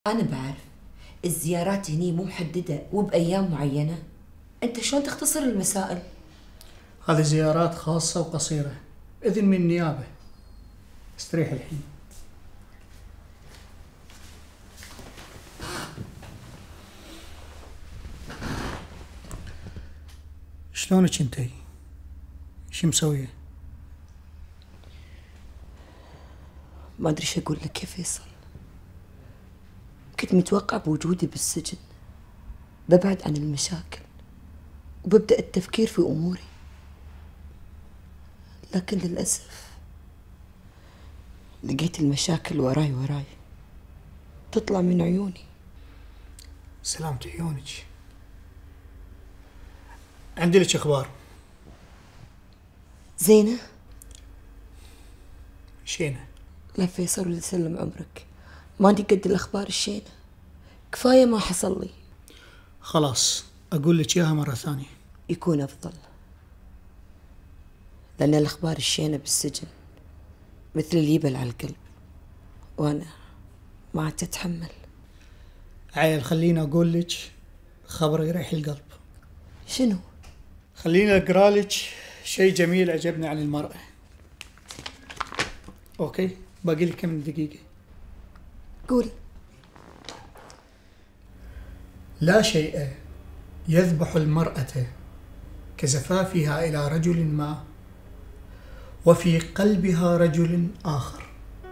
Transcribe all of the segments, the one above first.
أنا بعرف الزيارات هني مو محددة وبأيام معينة. أنت شلون تختصر المسائل؟ هذه زيارات خاصة وقصيرة، إذن من النيابة. استريح الحين. شلونك انتي؟ شو مسوية؟ ما أدري شو أقول لك يا فيصل. كنت متوقع بوجودي بالسجن ببعد عن المشاكل وببدأ التفكير في أموري، لكن للأسف لقيت المشاكل وراي تطلع من عيوني. سلامة عيونك. عندي لك أخبار. زينة؟ شينة؟ لا فيصل، ولا يسلم عمرك، ماني قد الأخبار الشينة، كفاية ما حصل لي. خلاص أقول لك إياها مرة ثانية. يكون أفضل، لأن الأخبار الشينة بالسجن مثل اليبل على القلب، وأنا ما عدت أتحمل. عيل خليني أقول لك خبر يريح القلب. شنو؟ خليني أقرأ لك شيء جميل عجبني عن المرأة. أوكي، باقي لي كم دقيقة. قول. لا شيء يذبح المرأة كزفافها إلى رجل ما وفي قلبها رجل آخر،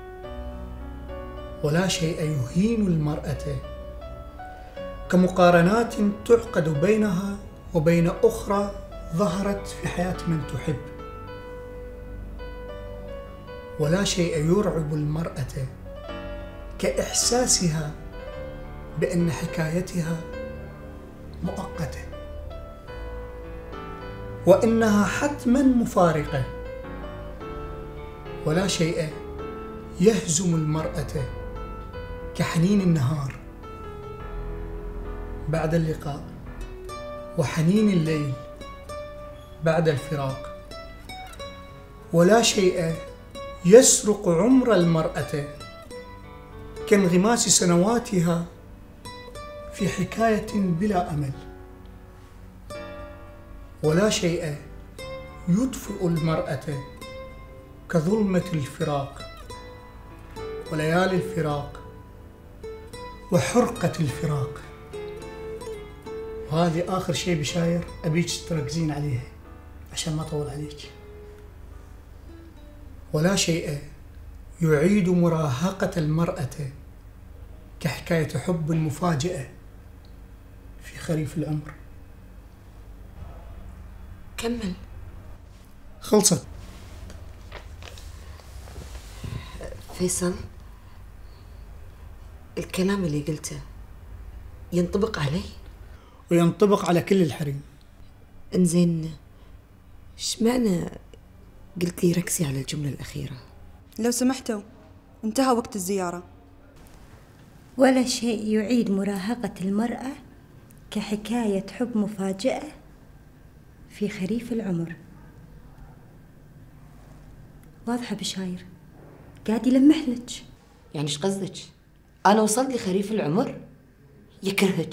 ولا شيء يهين المرأة كمقارنات تعقد بينها وبين أخرى ظهرت في حياة من تحب، ولا شيء يرعب المرأة كإحساسها بأن حكايتها مؤقتة وإنها حتما مفارقة، ولا شيء يهزم المرأة كحنين النهار بعد اللقاء وحنين الليل بعد الفراق، ولا شيء يسرق عمر المرأة كانغماس سنواتها في حكاية بلا أمل، ولا شيء يدفئ المرأة كظلمة الفراق وليالي الفراق وحرقة الفراق. وهذه آخر شيء بشاير أبيك تركزين عليها عشان ما أطول عليك. ولا شيء يعيد مراهقة المرأة كحكاية حب مفاجئة في خريف العمر. كمل. خلصت. فيصل، الكلام اللي قلته ينطبق علي؟ وينطبق على كل الحريم. انزين، ايش معنى قلت لي ركزي على الجملة الأخيرة؟ لو سمحتوا، انتهى وقت الزيارة. ولا شيء يعيد مراهقة المرأة كحكاية حب مفاجئة في خريف العمر. واضحة بشاير، قاعد يلمحلك. يعني ايش قصدك؟ أنا وصلت لخريف العمر؟ يكرهك.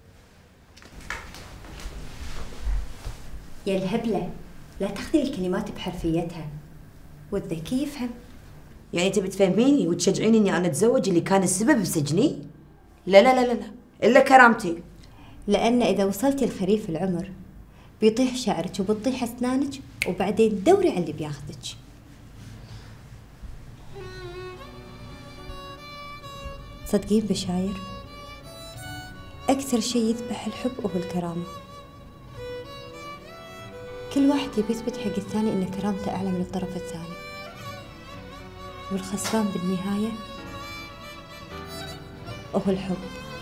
يا الهبلة، لا تاخذي الكلمات بحرفيتها، والذكي يفهم. يعني تبي تفهميني وتشجعيني اني انا اتزوج اللي كان السبب بسجني؟ لا لا لا لا لا، الا كرامتي. لأن إذا وصلتي لخريف العمر بيطيح شعرك وبتطيح أسنانك، وبعدين دوري على اللي بياخذك. صدقين بشاير، أكثر شيء يذبح الحب هو الكرامة. كل واحد يبي يثبت حق الثاني إن كرامته أعلى من الطرف الثاني، والخسران بالنهاية هو الحب.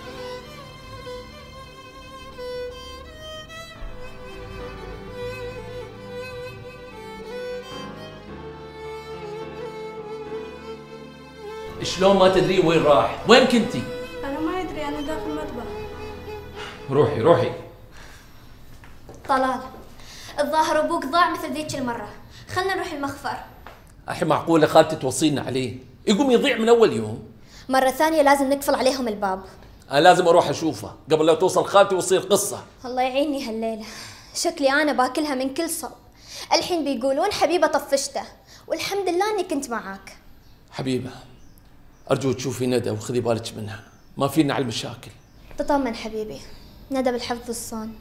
شلون ما تدري وين راح؟ وين كنتي؟ أنا ما أدري، أنا داخل المطبخ. روحي. طلال، الظاهر أبوك ضاع مثل ذيك المرة، خلنا نروح المخفر. أحي معقولة خالتي توصينا عليه؟ يقوم يضيع من أول يوم؟ مرة ثانية لازم نقفل عليهم الباب. انا لازم اروح اشوفها قبل لا توصل خالتي وتصير قصه. الله يعيني هالليلة، شكلي أنا باكلها من كل صوب. الحين بيقولون حبيبة طفشته، والحمد لله إني كنت معاك. حبيبه ارجو تشوفي ندى وخذي بالك منها، ما فينا على المشاكل. تطمن حبيبي، ندى بالحفظ الصون.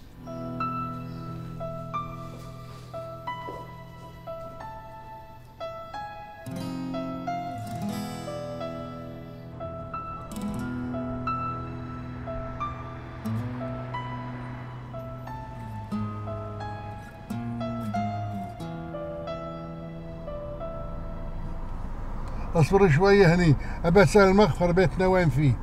اصبر شوية هني، أبى أسأل المغفر بيتنا وين فيه.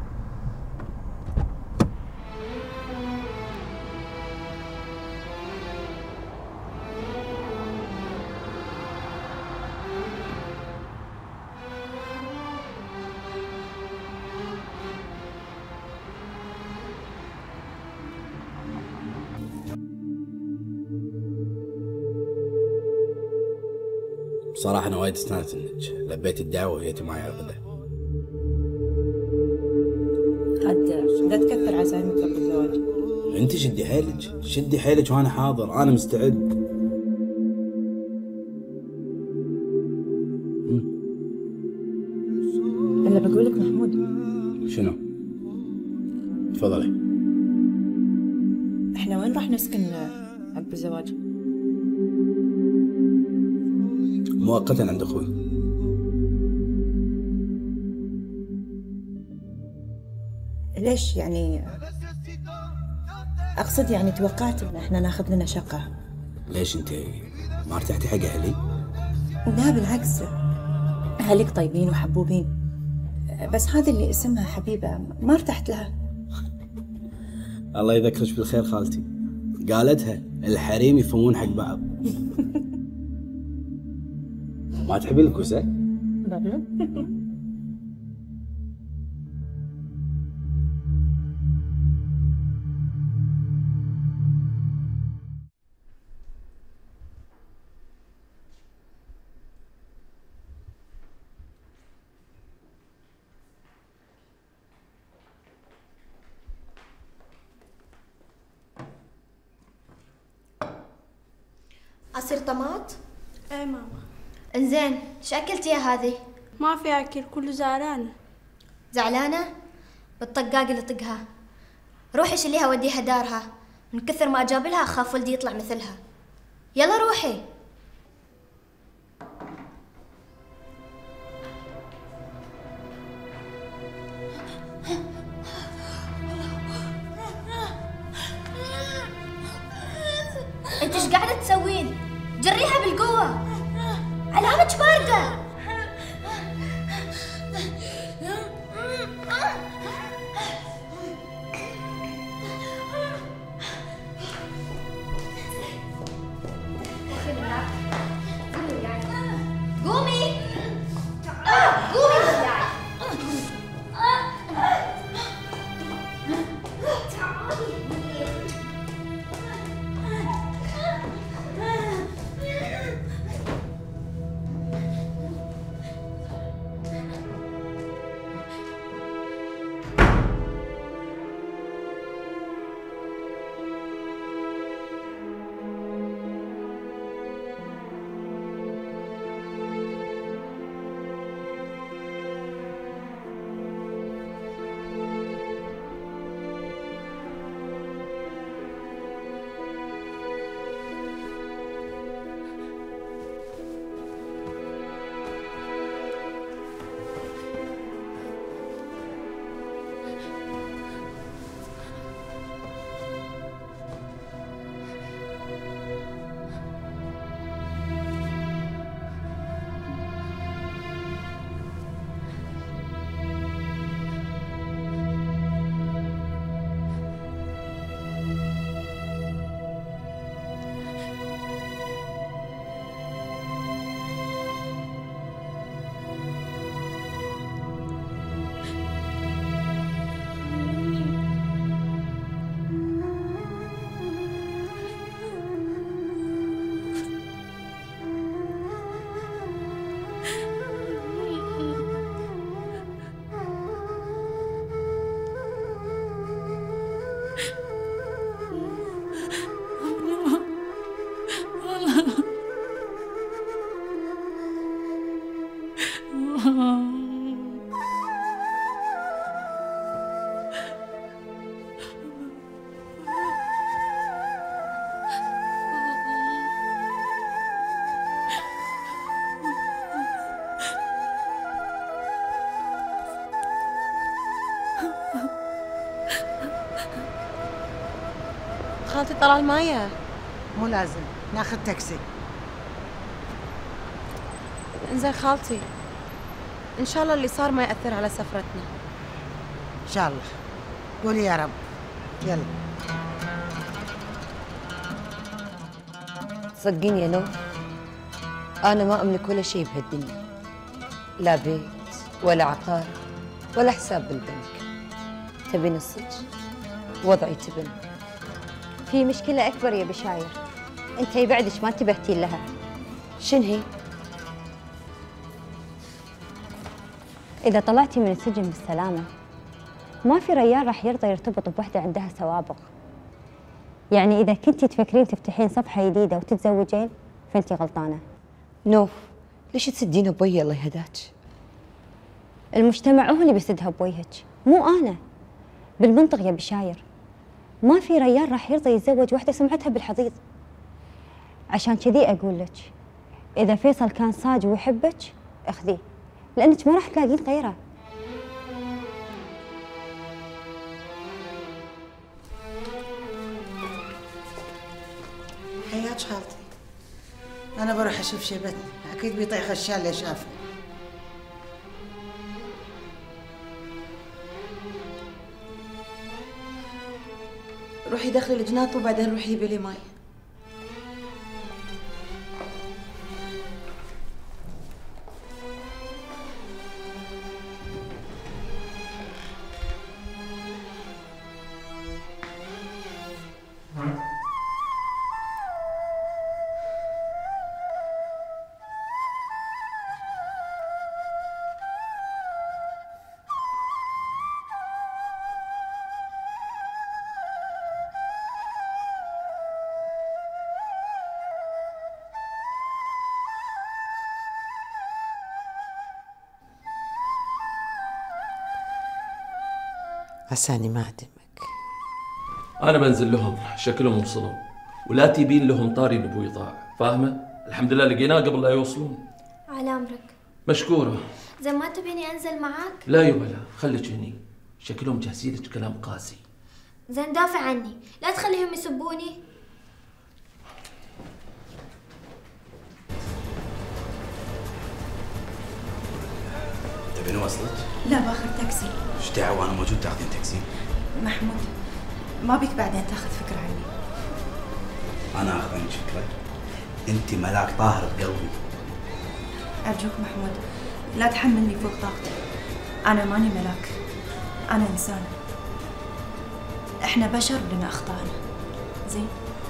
بصراحة أنا وايد استانست إنك لبيت الدعوة وجيتي معي على الغداء. عاد لا تكثر عزايمك قبل الزواج. أنت شدي حيلك، شدي حيلك وأنا حاضر، أنا مستعد. إلا بقول لك محمود. شنو؟ تفضلي. إحنا وين راح نسكن عقب الزواج؟ مؤقتا عند أخوي. ليش يعني؟ أقصد يعني توقعت إن إحنا ناخذ لنا شقة. ليش أنت ما ارتحتي حق أهلي؟ لا بالعكس، أهلك طيبين وحبوبين، بس هذه اللي اسمها حبيبة ما ارتحت لها. الله يذكرك بالخير خالتي، قالتها الحريم يفهمون حق بعض. ما تحبين الكوسة؟ لا. عصير طماط؟ ايه ماما. انزين، ايش اكلتي يا هذه؟ ما في اكل، كله زعلانة. زعلانة؟ بالطقاق اللي طقها. روحي شليها وديها دارها، من كثر ما اجابلها اخاف ولدي يطلع مثلها. يلا روحي. انت ايش قاعدة تسوين؟ جريها بالقوة، علامك باردة. قومي قومي خالتي طلال مايا. مو لازم، ناخذ تاكسي. انزين خالتي، ان شاء الله اللي صار ما يأثر على سفرتنا. ان شاء الله. قولي يا رب. يلا. صدقيني يا نور، أنا ما أملك ولا شيء بهالدنيا، لا بيت ولا عقار ولا حساب بالبنك. تبين الصدق؟ وضعي تبن. في مشكلة أكبر يا بشاير، أنتي بعدش ما انتبهتي لها. شن هي؟ إذا طلعتي من السجن بالسلامة ما في ريال راح يرضى يرتبط بوحدة عندها سوابق. يعني إذا كنتي تفكرين تفتحين صفحة جديدة وتتزوجين فأنتي غلطانة. نوف، ليش تسدين بوي الله يهداك؟ المجتمع هو اللي بيسدها بوجهك، مو أنا. بالمنطق يا بشاير ما في ريال راح يرضى يتزوج وحدة سمعتها بالحضيض. عشان كذي أقول لك إذا فيصل كان صادق ويحبك اخذيه، لأنك ما راح تلاقين غيره. حياك خالتي. أنا بروح أشوف شيبتني، أكيد بيطيح الشال اللي شافه. روحي دخلي الجناط وبعدين روحي جيبي لي ماي. عساني ما أعدمك. أنا بنزل لهم، شكلهم وصلوا، ولا تبين لهم طاري لأبوي ضاع، فاهمة؟ الحمد لله لقيناه قبل لا يوصلون. على أمرك. مشكورة. زين ما تبيني أنزل معاك؟ لا يبا لا، خليك هني، شكلهم جاهزين لك كلام قاسي. زين دافع عني، لا تخليهم يسبوني. تبين وصلت؟ لا باخذ تاكسي. ايش دعوة أنا موجود تاخذين تاكسي؟ محمود ما بيك بعدين تاخذ فكرة عني. أنا آخذ عنك فكرة؟ أنت ملاك طاهر بقلبي. أرجوك محمود لا تحملني فوق طاقتي. أنا ماني ملاك، أنا إنسان. إحنا بشر ولنا أخطائنا. زين؟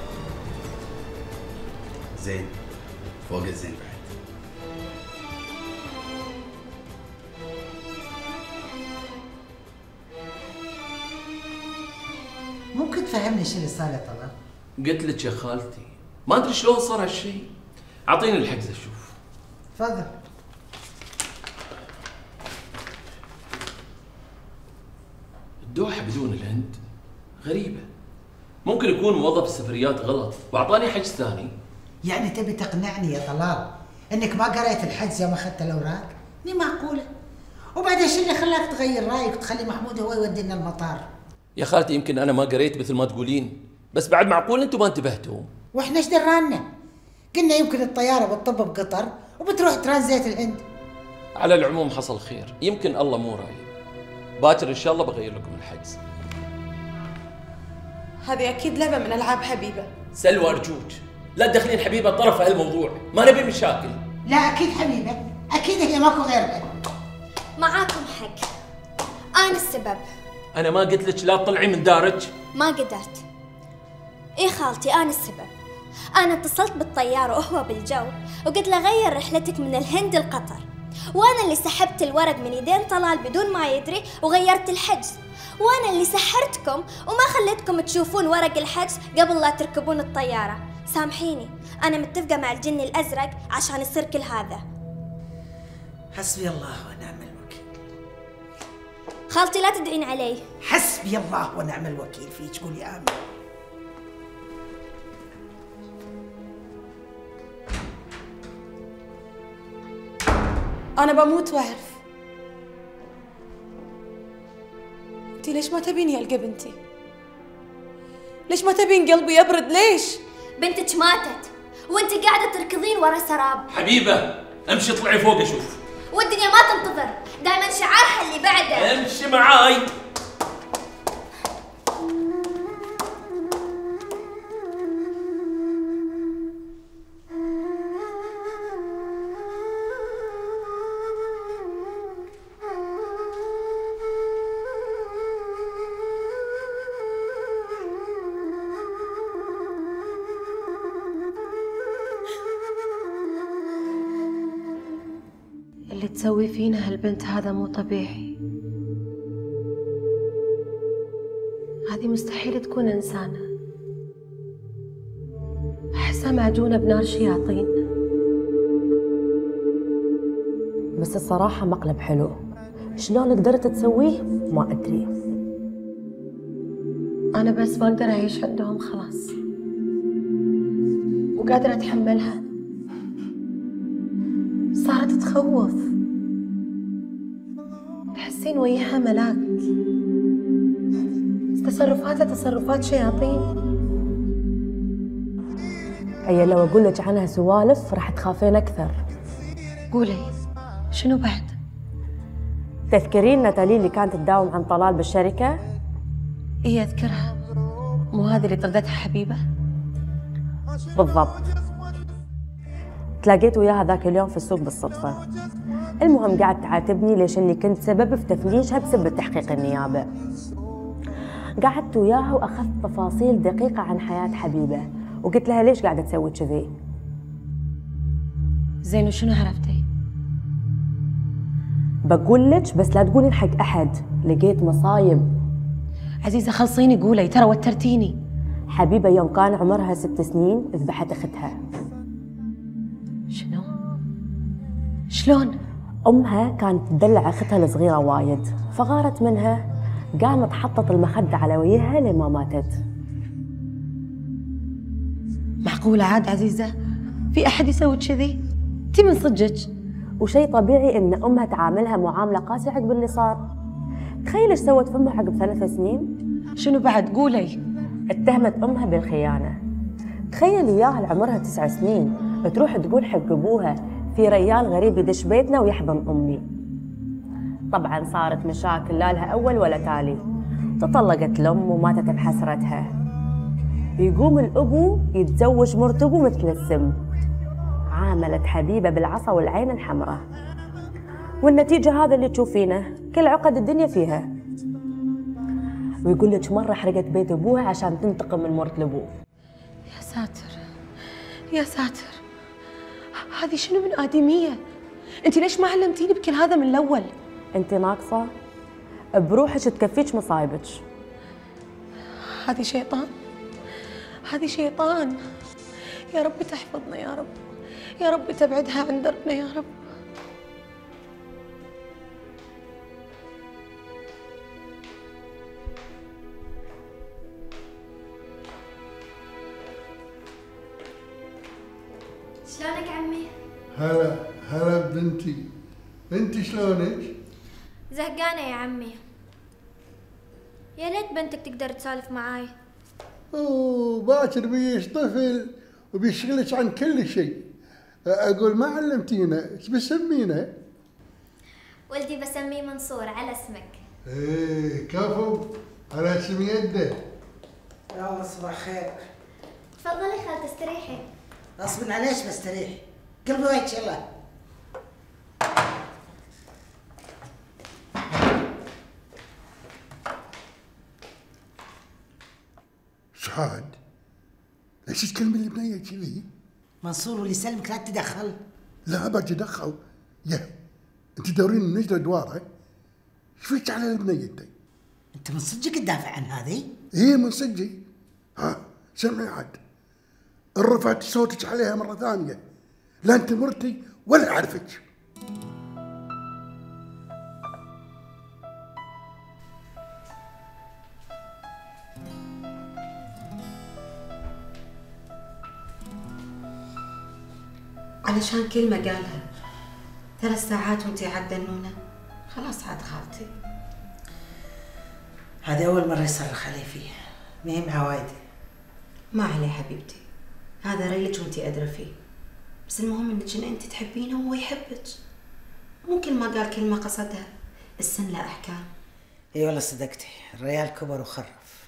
زين فوق الزين بعد. ممكن تفهمني شو اللي صار يا طلال؟ قلت لك يا خالتي، ما أدري شلون صار هالشيء. أعطيني الحجز أشوف. تفضل. الدوحة بدون الهند غريبة. ممكن يكون موظف السفريات غلط وأعطاني حجز ثاني. يعني تبي تقنعني يا طلال انك ما قريت الحجز يوم اخذت الاوراق؟ مي معقوله. وبعدين شو اللي خلاك تغير رايك وتخلي محمود هو يودينا المطار؟ يا خالتي يمكن أنا ما قريت مثل ما تقولين، بس بعد معقول أنتم ما انتبهتوا. واحنا ايش درانا؟ قلنا يمكن الطياره بتطب بقطر وبتروح ترانزيت الهند. على العموم حصل خير، يمكن الله مو رايد. باكر إن شاء الله بغير لكم الحجز. هذه أكيد لعبة من ألعاب حبيبة. سلوى أرجوك لا تدخلين حبيبة طرف في هالموضوع، ما نبي مشاكل. لا اكيد حبيبه، اكيد هي ماكو غيرها. معاكم حق، أنا السبب. أنا ما قلت لك لا تطلعي من دارك؟ ما قدرت. إيه خالتي أنا السبب. أنا اتصلت بالطيار وهو بالجو وقلت له غير رحلتك من الهند لقطر، وأنا اللي سحبت الورق من يدين طلال بدون ما يدري وغيرت الحجز، وأنا اللي سحرتكم وما خليتكم تشوفون ورق الحجز قبل لا تركبون الطيارة. سامحيني، أنا متفقة مع الجن الأزرق عشان يصير كل هذا. حسبي الله ونعم الوكيل. خالتي لا تدعين علي. حسبي الله ونعم الوكيل فيك، قولي آمين. أنا بموت وأعرف. أنتي ليش ما تبيني ألقى بنتي؟ ليش ما تبين قلبي يبرد؟ ليش؟ بنتك ماتت وانت قاعدة تركضين ورا سراب. حبيبة امشي اطلعي فوق اشوف. والدنيا ما تنتظر، دائما شعارها اللي بعده. امشي معاي. اللي تسوي فينا هالبنت هذا مو طبيعي. هذه مستحيل تكون إنسانة، أحسها معجونة بنار شياطين. بس الصراحة مقلب حلو، شلون قدرت تسويه ما أدري. أنا بس ما أقدر أعيش عندهم خلاص، وقادرة أتحملها. صارت تخوف، تحسين وياها ملاك، تصرفاتها تصرفات شياطين. هي لو أقول لك عنها سوالف راح تخافين أكثر. قولي شنو بعد؟ تذكرين ناتالي اللي كانت تداوم عن طلال بالشركة؟ إيه أذكرها، مو هذه اللي طردتها حبيبة؟ بالضبط. تلاقيت وياها ذاك اليوم في السوق بالصدفة. المهم قاعد تعاتبني ليش اني كنت سبب في تفليشها بسبب تحقيق النيابة. قعدت وياها واخذت تفاصيل دقيقة عن حياة حبيبة وقلت لها ليش قاعدة تسوي كذي. زين وشنو عرفتي؟ بقول لك بس لا تقولين حق احد. لقيت مصايب. عزيزة خلصيني قولي، ترى وترتيني. حبيبة يوم كان عمرها 6 سنين ذبحت اختها. شنو؟ شلون؟ امها كانت تدلع اختها الصغيرة وايد، فغارت منها، قامت حطت المخدة على وجهها لما ماتت. معقولة عاد عزيزة؟ في أحد يسوي كذي؟ أنتِ من صدقك؟ وشيء طبيعي إن أمها تعاملها معاملة قاسية عقب اللي صار. تخيل إيش سوت في أمها عقب 3 سنين؟ شنو بعد؟ قولي. اتهمت أمها بالخيانة. تخيل إياها عمرها 9 سنين تروح تقول حق أبوها في ريال غريب يدش بيتنا ويحضن أمي. طبعا صارت مشاكل لا لها أول ولا تالي. تطلقت الأم وماتت بحسرتها. يقوم الأبو يتزوج مرت أبو مثل السم. عاملت حبيبة بالعصا والعين الحمراء. والنتيجة هذا اللي تشوفينه، كل عقد الدنيا فيها. ويقول لك مرة حرقت بيت أبوها عشان تنتقم من مرت الأبو. يا ساتر يا ساتر، هذه شنو من آدمية؟ أنت ليش ما علمتيني بكل هذا من الأول؟ أنت ناقصة؟ بروحك تكفيك مصايبك. هذه شيطان، هذه شيطان. يا رب تحفظنا يا رب، يا رب تبعدها عن دربنا يا رب. شلونك عمي؟ هلا هلا بنتي، انت شلونك؟ زهقانة يا عمي، يا ريت بنتك تقدر تسولف معاي. اوه باكر بيش طفل وبيشغلك عن كل شيء. اقول ما علمتينا، ايش بسمينا؟ ولدي بسميه منصور على اسمك. ايه كفو على اسم يده. يلا صباح خير. تفضلي خالتي استريحي. غصبا عليش بستريح. قلبي ويك يلا. سعاد ليش تكلم البنية كذي؟ منصور واللي يسلمك لا تتدخل. لا باجي ادخل. يا انت دورين النجدة دواره. ايش فيك على البنية انت؟ انت من صدقك تدافع عن هذه؟ ايه من صدقي. ها سمعي عاد. ان رفعت صوتك عليها مرة ثانية لا انت مرتي ولا اعرفك. علشان كلمة قالها 3 ساعات وانتي عدنونة. خلاص عاد خالتي. هذه أول مرة يصرخ علي فيها، ما هي معوايدة. ما عليه حبيبتي، هذا رأيك وانتي أدرى فيه، بس المهم انك انت تحبينه وهو يحبك. مو كل ما قال كلمة قصدها، السن لا أحكام. اي والله صدقتي، الريال كبر وخرف.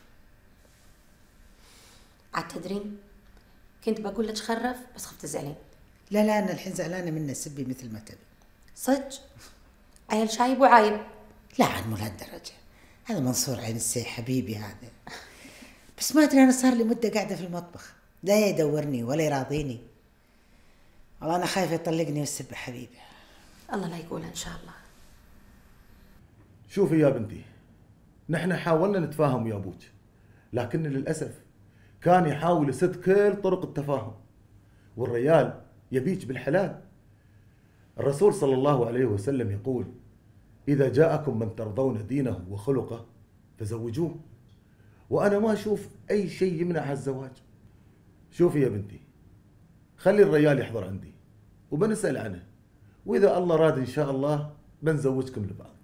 عاد تدرين كنت بقول لك خرف بس خفت تزعلين. لا لا، انا الحين زعلانه منه، سبي مثل ما تبي. صدق؟ عيل شايب وعايب. لا عاد مو لهالدرجه، هذا منصور عين السي حبيبي هذا. بس ما ادري، انا صار لي مده قاعده في المطبخ، لا يدورني ولا يراضيني. والله انا خايفه يطلقني ويسب حبيبي. الله لا يقولها ان شاء الله. شوفي يا بنتي، نحن حاولنا نتفاهم ويا ابوك، لكن للاسف كان يحاول يسد كل طرق التفاهم، والريال يبيك بالحلال. الرسول صلى الله عليه وسلم يقول: إذا جاءكم من ترضون دينه وخلقه فزوجوه. وأنا ما أشوف أي شيء يمنع الزواج. شوفي يا بنتي، خلي الريال يحضر عندي وبنسأل عنه، وإذا الله راد إن شاء الله بنزوجكم لبعض.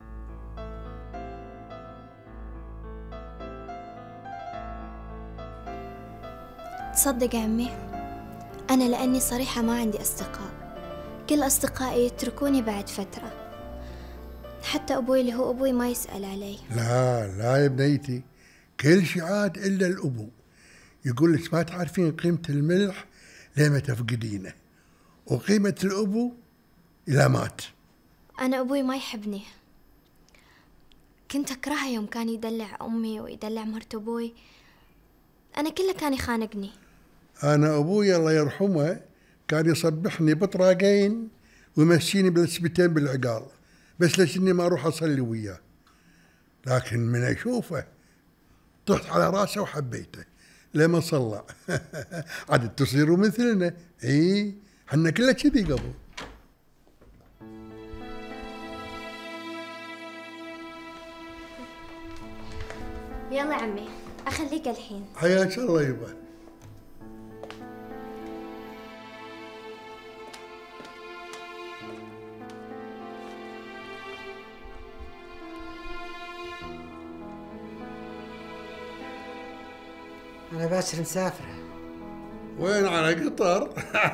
تصدق يا عمي، أنا لأني صريحة ما عندي أصدقاء، كل أصدقائي يتركوني بعد فترة، حتى أبوي اللي هو أبوي ما يسأل علي. لا لا يا بنيتي، كل شي عاد إلا الأبو، يقول لك ما تعرفين قيمة الملح لما تفقدينه، وقيمة الأبو إذا مات. أنا أبوي ما يحبني، كنت أكرهه يوم كان يدلع أمي ويدلع مرت أبوي، أنا كله كان يخانقني. أنا أبوي الله يرحمه كان يصبحني بطراقين ويمشيني بالسبتين بالعقال، بس ليش إني ما أروح أصلي وياه، لكن من أشوفه طحت على راسه وحبيته لما صلى. عاد تصيروا مثلنا، إيه حنا كلنا كذي قبل. يلا عمي أخليك الحين. حياك الله يبا. أنا باكر مسافرة. وين؟ على قطر؟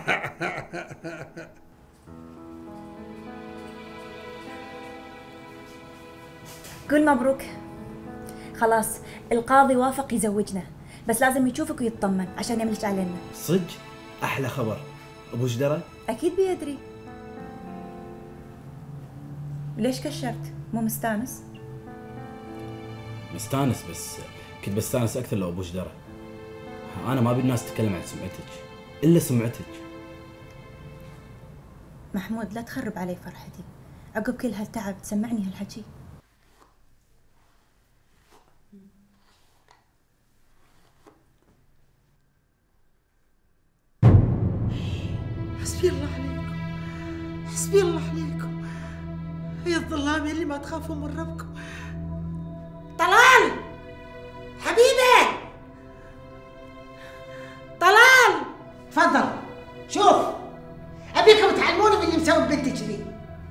قول مبروك، خلاص القاضي وافق يزوجنا، بس لازم يشوفك ويطمن عشان يملك علينا. صدق؟ أحلى خبر. أبو جدرة؟ أكيد بيدري. ليش كشرت؟ مو مستانس؟ مستانس، بس كنت بستانس أكثر لو أبو جدرة. أنا ما أبي الناس تتكلم عن سمعتك إلا سمعتك. محمود لا تخرب علي فرحتي، عقب كل هالتعب تسمعني هالحكي. حسبي الله عليكم، حسبي الله عليكم يا الظلام اللي ما تخافوا من ربكم. طلال حبيبي، طلال تفضل. شوف ابيكم تعلموني من اللي مسوي بنتي كذي.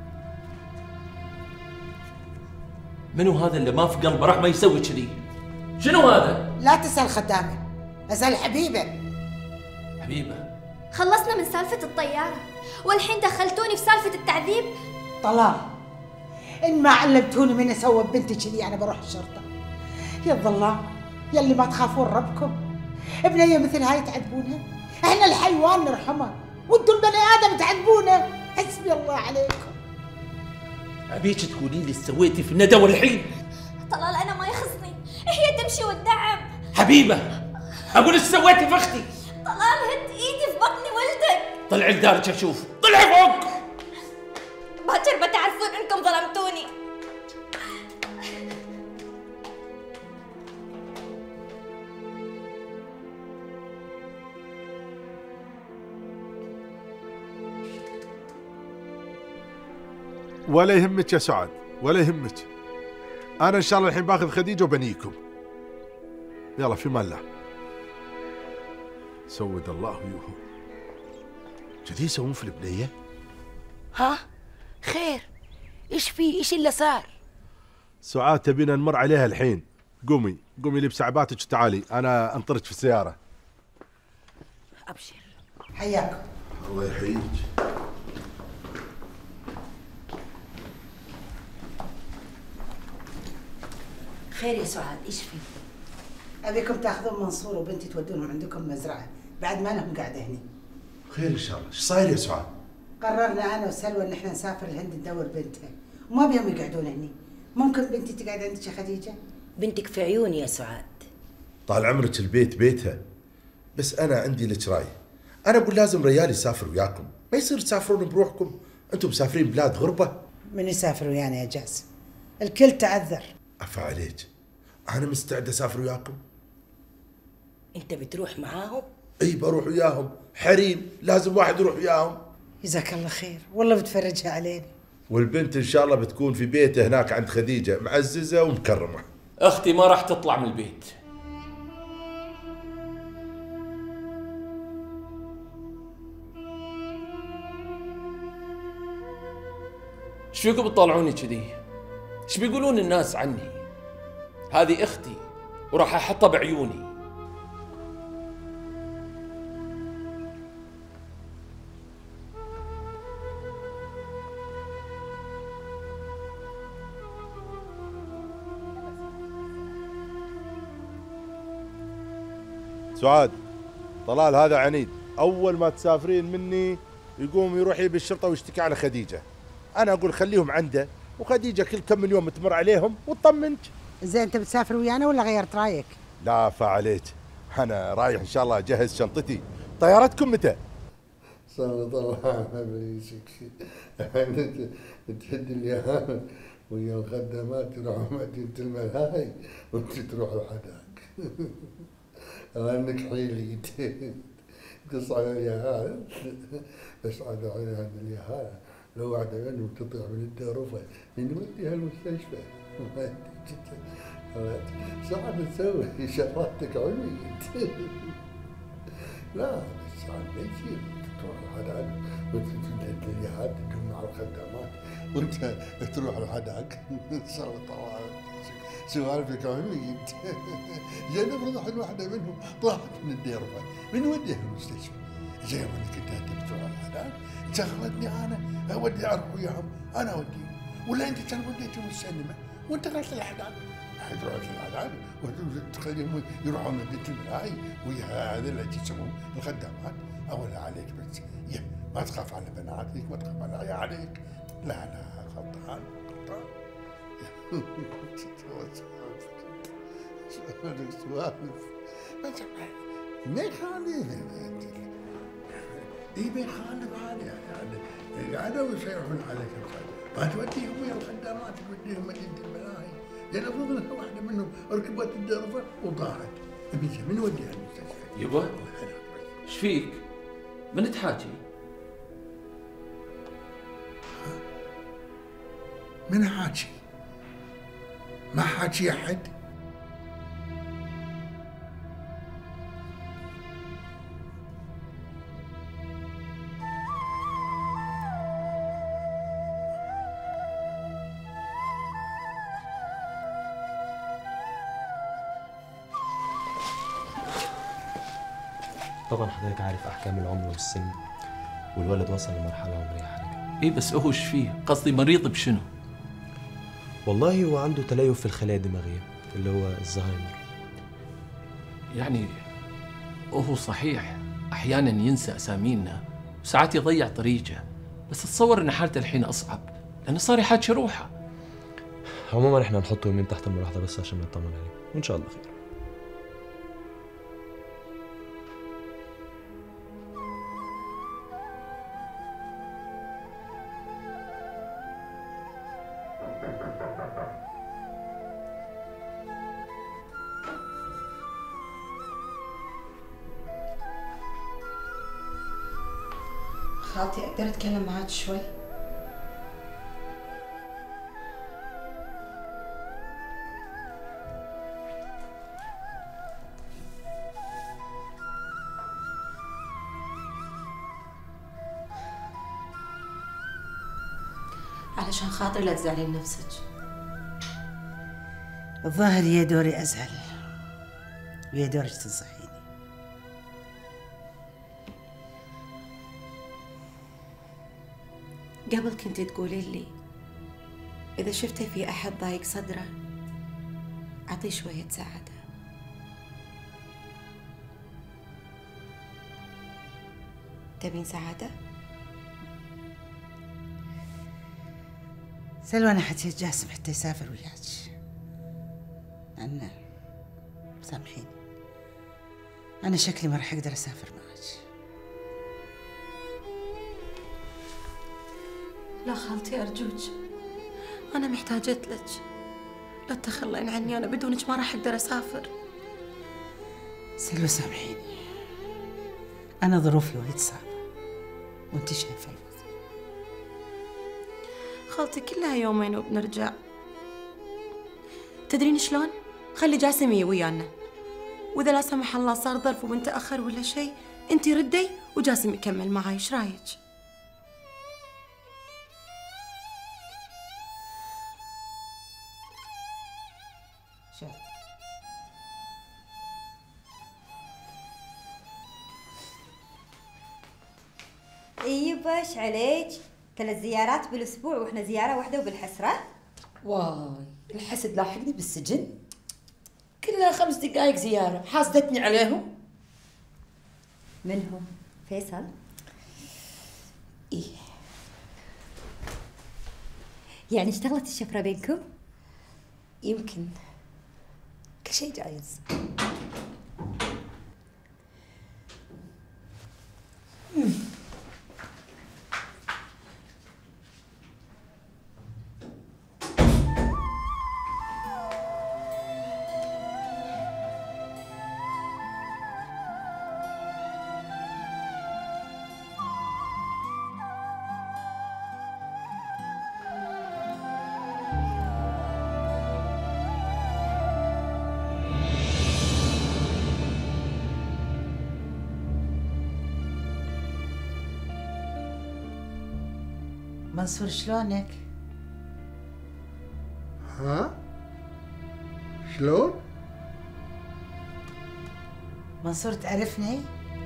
منو هذا اللي ما في قلبه رحمه يسوي كذي؟ شنو هذا؟ لا تسأل خدامه، اسأل حبيبه. حبيبه؟ خلصنا من سالفة الطيارة والحين دخلتوني في سالفة التعذيب. طلال إن ما علمتوني من أسوي بنتي كذي أنا بروح الشرطة. يا الظلام يا اللي ما تخافون ربكم، بنية مثل هاي تعذبونها؟ إحنا الحيوان نرحمه وانتوا البني آدم تعذبونه. حسبي الله عليكم. أبيك تقولي لي سويتي في الندى والحين. طلال أنا ما يخصني، هي تمشي وتدعم. حبيبة أقول ايش سويتي في أختي؟ طلال هد إيدي في بطني ولدك. طلعي لدارك أشوف، طلعي فوق. باكر بتعرفون إنكم ظلمتوني. ولا يهمك يا سعاد، ولا يهمك. أنا إن شاء الله الحين باخذ خديجة وبنيكم. يلا في مال الله. سود الله ويوه. كذي يسوون في البنية؟ ها؟ خير؟ إيش في؟ إيش اللي صار؟ سعاد تبينا نمر عليها الحين. قومي قومي لي بسعباتك وتعالي، أنا أنطرك في السيارة. أبشر. حياكم. الله يحييك. خير يا سعاد، إيش في؟ أبيكم تاخذون منصور وبنتي تودونهم عندكم مزرعة بعد ما لهم قاعدة هني. خير ان شاء الله. ايش صاير يا سعاد؟ قررنا أنا وسلوى إن احنا نسافر الهند ندور بنتها وما بيهم يقعدون هني. ممكن بنتي تقعد عندك يا خديجة؟ بنتك في عيوني يا سعاد. طال عمرك البيت بيتها، بس انا عندي لك راي. انا اقول لازم ريال يسافر وياكم، ما يصير تسافرون بروحكم، انتم مسافرين بلاد غربه. من يسافر ويانا يا جاسم؟ الكل تعذر. عفا عليك، انا مستعد اسافر وياكم. أنت بتروح معاهم؟ اي بروح وياهم، حريم لازم واحد يروح وياهم. جزاك الله خير، والله بتفرجها علينا. والبنت ان شاء الله بتكون في بيته هناك عند خديجه، معززه ومكرمه. اختي ما راح تطلع من البيت. ايش فيكم بتطالعوني كذي؟ ايش بيقولون الناس عني؟ هذه اختي وراح احطها بعيوني. سعاد، طلال هذا عنيد، اول ما تسافرين مني يقوم يروح يجيب الشرطه ويشتكي على خديجه. انا اقول خليهم عنده، وخديجه كل كم من يوم تمر عليهم وتطمنك. زين انت بتسافر ويانا ولا غيرت رايك؟ لا فعليك، انا رايح ان شاء الله اجهز شنطتي. طيارتكم متى؟ صار طبعا بريسك تهد اليهال ويا الخدمات يروحوا مدينة الملاهي وانت تروح لحداك. انك حيليت تصعد اليهال، بس عاد عند اليهال لو واحدة منهم تطيح من الدرفة نوديها المستشفى. ساعد تسوي شغلاتك علمية. لا بس عاد ما يصير تروح لحداك وتهد اليهال تجمع الخدمات وانت تروح لحداك. طبعا سوالفك علمية. زين افرض احد واحدة منهم طاحت من الدرفة بنوديها المستشفى. زين انك انت بتروح لحداك شغلتني انا اودي اروح وياهم، انا اوديهم، ولا انت كان وديتهم السينما وانت رحت لحداك. تروح لحداك وتخليهم يروحون مدينة الملاهي ويا هذا اللي يسمون الخدامات. اولا عليك بس ما تخاف على بناتك، ما تخاف على عيالك. لا لا غلطان غلطان. سوالف بس ما يخالف. اي ما يخالف هذا يعني انا ويصيحون عليك ما توديهم ويا الخدامات، توديهم مدينة الملاهي. لان افرض انها واحده منهم ركبت الدرفه وطاحت، من نوديها المستشفى. يبا ايش فيك؟ من تحاكي؟ من حاكي؟ ما حاكي احد. طبعا حضرتك عارف احكام العمر والسن، والولد وصل لمرحله عمريه حرجه. ايه بس هو ايش فيه؟ قصدي مريض بشنو؟ والله هو عنده تليف في الخلايا الدماغيه اللي هو الزهايمر. يعني هو صحيح احيانا ينسى اسامينا وساعات يضيع طريقه، بس اتصور ان حالته الحين اصعب لانه صار يحاكي روحه. عموما احنا نحطه يومين تحت الملاحظه بس عشان نطمن عليه، وان شاء الله خير. خالتي اقدر اتكلم معاك شوي؟ علشان خاطري لا تزعلين نفسك. الظاهر يا دوري ازعل ويا دورك تنصحيني. قبل كنت تقولي لي إذا شفتي في أحد ضايق صدره أعطيه شوية سعادة. تبين سعادة؟ سلوى أنا حكيت جاسم حتى يسافر وياك. أنا سامحيني، أنا شكلي ما راح أقدر أسافر معك. لا خالتي أرجوك، أنا محتاجة لك، لا تتخلين عني، أنا بدونك ما راح أقدر أسافر. سلوى سامحيني، أنا ظروفي وايد صعبة وأنت شايفة الوضع. خالتي كلها يومين وبنرجع. تدرين شلون؟ خلي جاسم يجي ويانا، وإذا لا سمح الله صار ظرف وبنتأخر ولا شيء أنتي ردي وجاسم يكمل معاي، إيش رايك؟ شوف ايوه ايش عليك؟ 3 زيارات بالاسبوع واحنا زياره واحده وبالحسره؟ واي الحسد لاحقني بالسجن، كلها 5 دقايق زيارة، حاسدتني عليهم. منهم؟ فيصل؟ إيه يعني اشتغلت الشفرة بينكم؟ يمكن، كل شيء جايز. منصور شلونك؟ ها؟ شلون؟ منصور تعرفني؟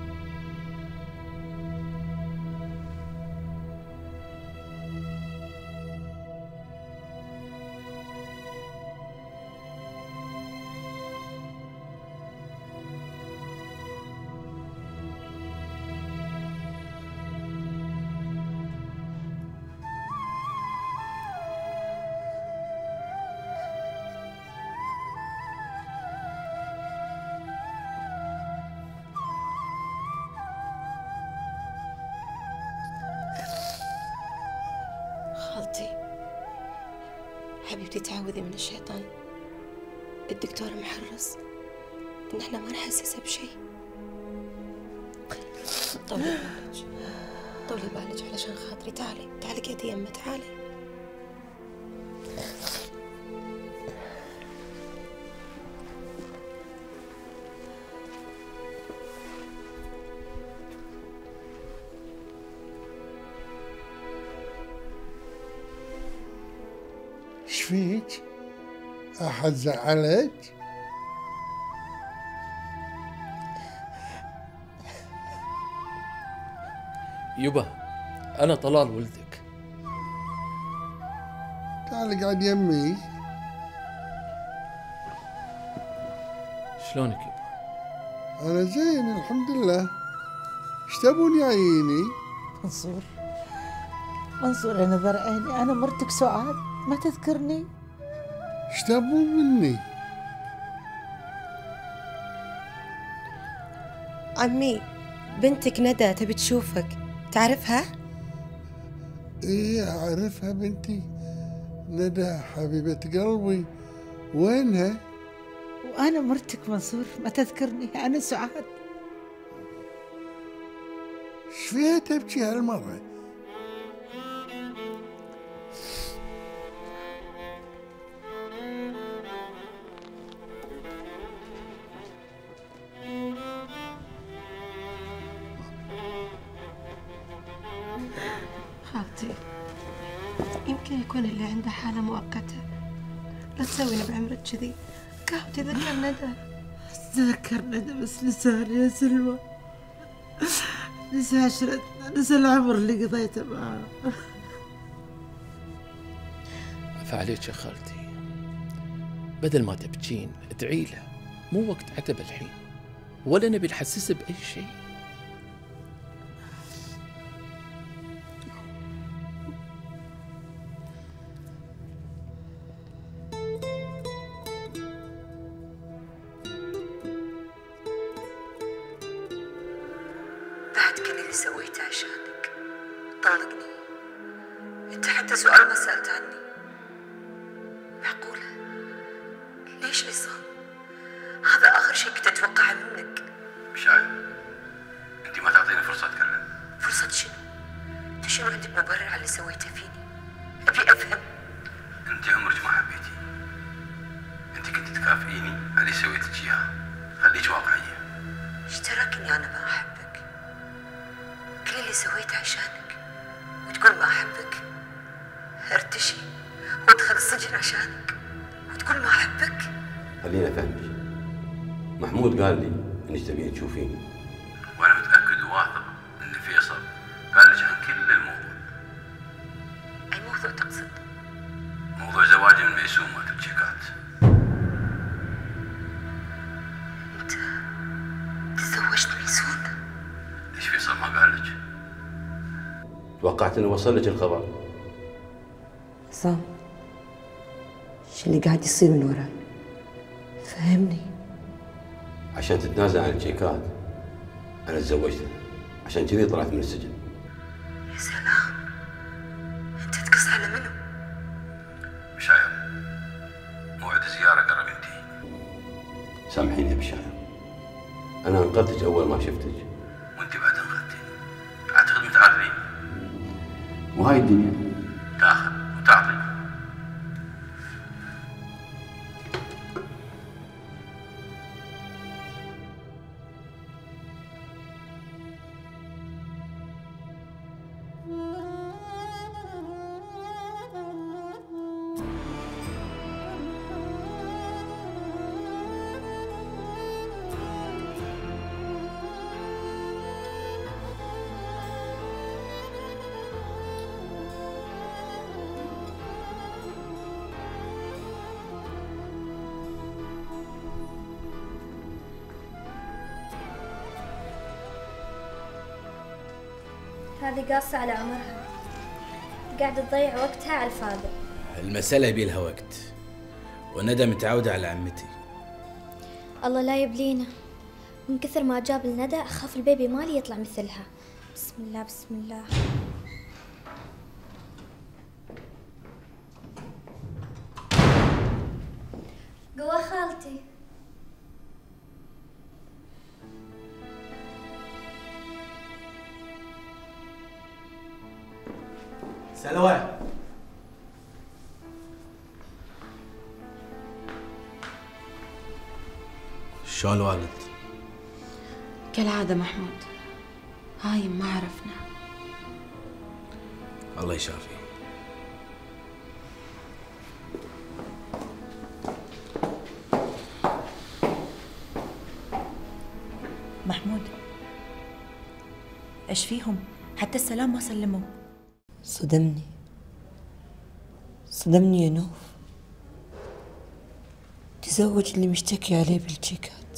خالتي حبيبتي تعوذي من الشيطان، الدكتور محرص إن احنا ما نحسسه بشيء. طولي بالك، طولي بالك علشان خاطري. تعالي تعالي قعدي يمه، تعالي. ايش فيك؟ أحد زعلك؟ يبا أنا طلال ولدك. تعال قاعد يمي. شلونك يبا؟ أنا زين الحمد لله. ايش تبون يا عيني؟ منصور، منصور أنا نظر عيني، أنا مرتك سعاد، ما تذكرني؟ ايش تبون مني؟ عمي بنتك ندى تبي تشوفك، تعرفها؟ ايه أعرفها بنتي ندى حبيبة قلبي. وينها؟ وأنا مرتك منصور، ما تذكرني؟ أنا سعاد. ايش فيها تبكي هالمرة؟ خالتي يمكن يكون اللي عنده حالة مؤقتة، لا تسوين بعمرك كذي. كاو تذكر ندى. تذكر ندى بس نساني يا سلوى، نسى عشرتنا، نسى العمر اللي قضيته معاه. عفا عليك يا خالتي، بدل ما تبكين ادعي له، مو وقت عتب الحين، ولا نبي نحسسه بأي شيء. بعد كل اللي سويته عشانك طالقني، انت حتى سؤال ما سألت عني. معقولة؟ ليش عصام؟ هذا آخر شيء كنت أتوقعه منك. مشاعر، انت ما تعطيني فرصة اتكلم. فرصة شنو؟ انت شنو عندك مبرر على اللي سويته فيني؟ أبي أفهم. انت عمرك ما حبيتي، انت كنت تكافئيني على اللي سويتك اياه. خليك واقعية. ايش تراكني أنا ما أحبك؟ كل اللي سويته عشانك وتقول ما أحبك؟ ارتشي وادخل السجن عشانك وتقول ما أحبك؟ خليني افهمك، محمود قال لي انك تبين تشوفيني، وانا متاكد وواثق ان فيصل قال لك عن كل الموضوع. أي موضوع تقصد؟ موضوع زواجي من ميسون مالت الشيكات. أنت تزوجت ميسون؟ ليش فيصل ما قال لك؟ توقعت انه وصل لك الخبر. عصام، ايش اللي قاعد يصير من وراي؟ فهمني. عشان تتنازل عن الشيكات انا تزوجتك، عشان كذي طلعت من السجن. يا سلام، انت تقص على منو؟ مشاعر، موعد الزيارة قرب ينتهي. سامحيني يا بشاير، انا انقذتك اول ما شفتك وانت بعد انقذتيني. اعتقد متعارفين، وهاي الدنيا تاخذ وتعطي. هذه قاصة على عمرها، قاعدة تضيع وقتها على الفاضي. المسألة يبيلها وقت، وندى متعودة على عمتي. الله لا يبلينا، من كثر ما جاب الندى أخاف البيبي مالي يطلع مثلها. بسم الله بسم الله. قوة خالتي. سلوى، شلون الوالد؟ كالعادة محمود، هايم ما عرفنا. الله يشافي. محمود، ايش فيهم؟ حتى السلام ما سلموا. صدمني يا نوف. تزوج اللي مشتكي عليه بالشيكات.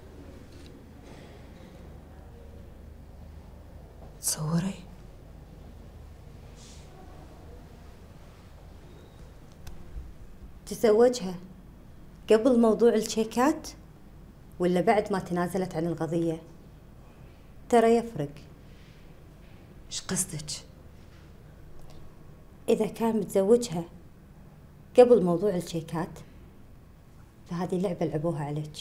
تصوري تزوجها قبل موضوع الشيكات ولا بعد ما تنازلت عن القضية؟ ترى يفرق. ايش قصدك؟ إذا كان متزوجها قبل موضوع الشيكات فهذه لعبة لعبوها عليك.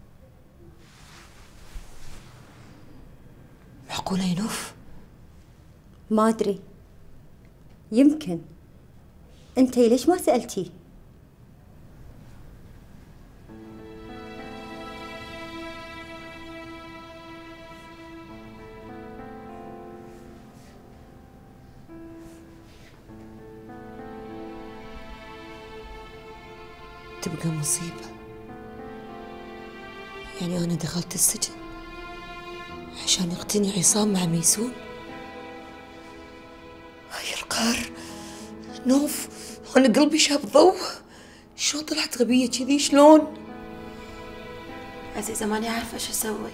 معقولة يا نوف؟ ما أدري، يمكن. أنتي ليش ما سألتي؟ تبقى مصيبة. يعني أنا دخلت السجن عشان يقتني عصام مع ميسون؟ هاي القهر. نوف وانا قلبي شاف ضوء. شلون طلعت غبية كذي؟ شلون؟ عزيزة ماني عارفة شو اسوي.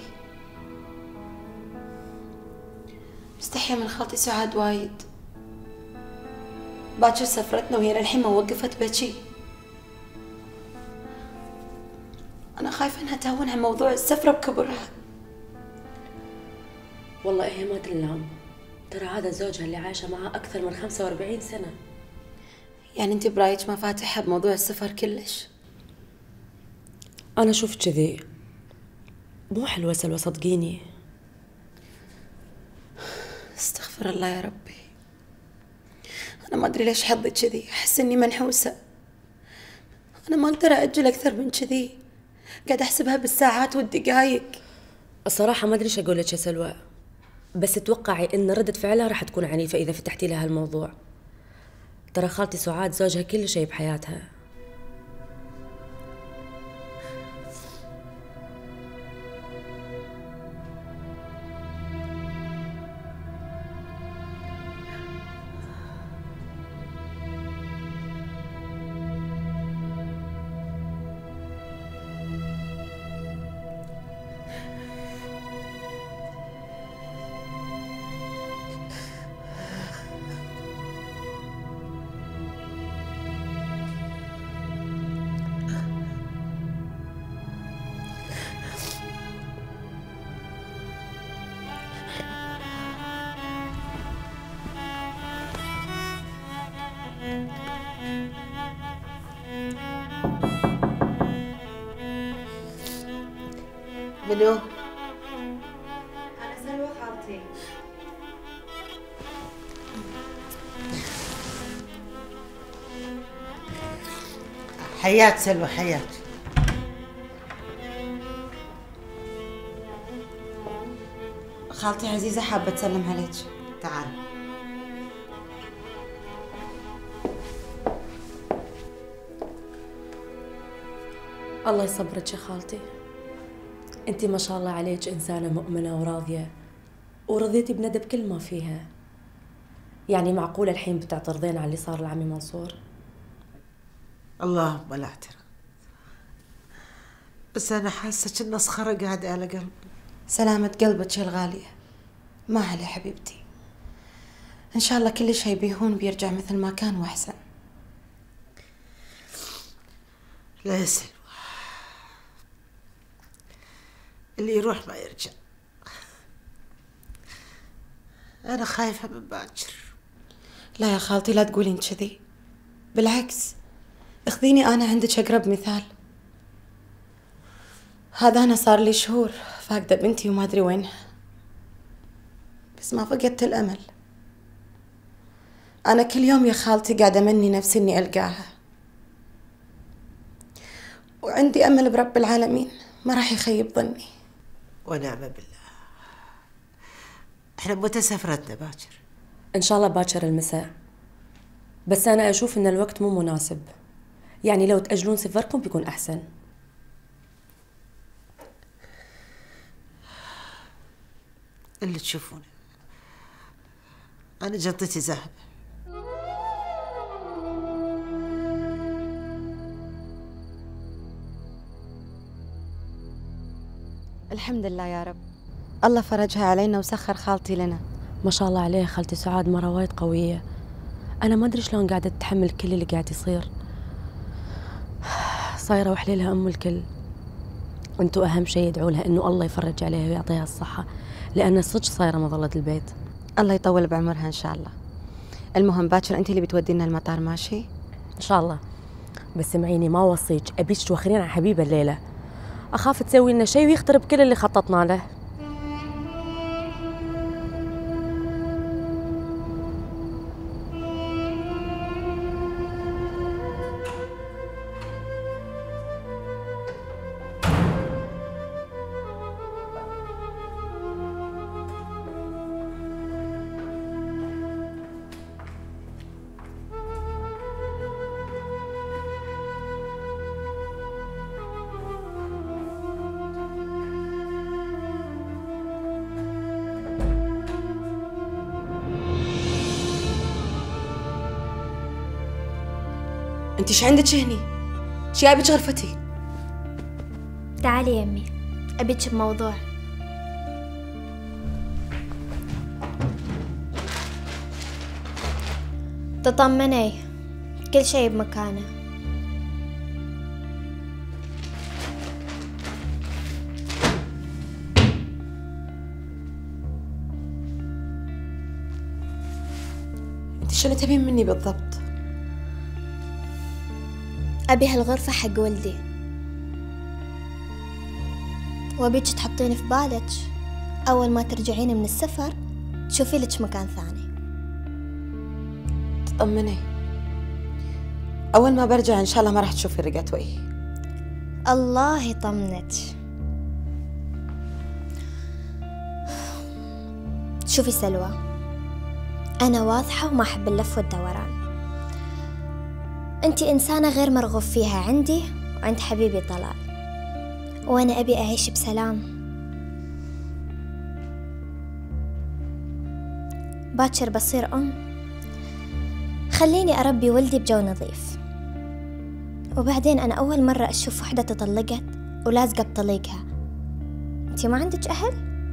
مستحية من خالتي سعاد وايد. باكر سفرتنا وهي للحين ما وقفت بكي. أنا خايفة إنها تهون عن موضوع السفرة بكبرها. والله هي ما تنلام، ترى هذا زوجها اللي عايشة معاه أكثر من 45 سنة. يعني أنت برايك ما فاتحة بموضوع السفر كلش؟ أنا أشوف كذي، مو حلوة سلوى صدقيني. استغفر الله يا ربي، أنا ما أدري ليش حظي كذي، أحس إني منحوسة. أنا ما أقدر أأجل أكثر من كذي، قاعدة أحسبها بالساعات والدقايق. الصراحة ما أدري إيش أقول لك يا سلوى، بس توقعي إن ردة فعلها راح تكون عنيفة إذا فتحتي لها الموضوع. ترى خالتي سعاد زوجها كل شيء بحياتها. منو؟ أنا سلوى خالتي. حياك سلوى حياك. خالتي عزيزة حابة تسلم عليك. تعال. الله يصبرك يا خالتي، انتي ما شاء الله عليك إنسانة مؤمنة وراضية، ورضيتي بندب كل ما فيها. يعني معقولة الحين بتعترضين على اللي صار لعمي منصور؟ اللهم لا اعترض، بس أنا حاسة إن صخرة قاعدة على قلبي. سلامة قلبك يا الغالية، ما عليه حبيبتي، إن شاء الله كل شيء بيهون بيرجع مثل ما كان وأحسن. لا يا سلوى، اللي يروح ما يرجع. أنا خايفة من باكر. لا يا خالتي لا تقولين كذي، بالعكس اخذيني أنا عندك أقرب مثال. هذا أنا صار لي شهور فاقدة بنتي وما أدري وينها، بس ما فقدت الأمل. أنا كل يوم يا خالتي قاعدة أمني نفسي إني ألقاها، وعندي أمل برب العالمين ما راح يخيب ظني. ونعم بالله. احنا متى سفرتنا باكر؟ إن شاء الله باكر المساء، بس أنا أشوف إن الوقت مو مناسب، يعني لو تأجلون سفركم بيكون أحسن. اللي تشوفونه. أنا جنطتي ذهب. الحمد لله يا رب، الله فرجها علينا وسخر خالتي لنا. ما شاء الله عليها خالتي سعاد، مرة وايد قوية. أنا ما أدري شلون قاعدة تتحمل كل اللي قاعد يصير، صايرة وحليلها أم الكل. أنتوا أهم شيء ادعوا لها إنه الله يفرج عليها ويعطيها الصحة، لأن الصدق صايرة مظلة البيت. الله يطول بعمرها إن شاء الله. المهم باكر أنت اللي بتودينا المطار، ماشي؟ إن شاء الله، بس سمعيني ما أوصيك، أبيك توخرين عن حبيبة الليلة، أخاف تسوي لنا شيء ويخترب كل اللي خططنا له. انت ايش عندك هني؟ ايش جايبك غرفتي؟ تعالي يمي، أبيك بموضوع. تطمني، كل شيء بمكانه. انت شنو تبين مني بالضبط؟ أبي هالغرفة حق ولدي، وأبيك تحطين في بالك أول ما ترجعين من السفر تشوفي لك مكان ثاني. تطمني، أول ما برجع إن شاء الله ما راح تشوفي رقة وجهي. الله يطمنك. شوفي سلوى، أنا واضحة وما أحب اللف والدوران. أنتي إنسانة غير مرغوب فيها عندي وعند حبيبي طلال، وأنا أبي أعيش بسلام. باكر بصير أم، خليني أربي ولدي بجو نظيف. وبعدين أنا أول مرة أشوف وحدة تطلقت ولازقة بطليقها. أنتي ما عندك أهل؟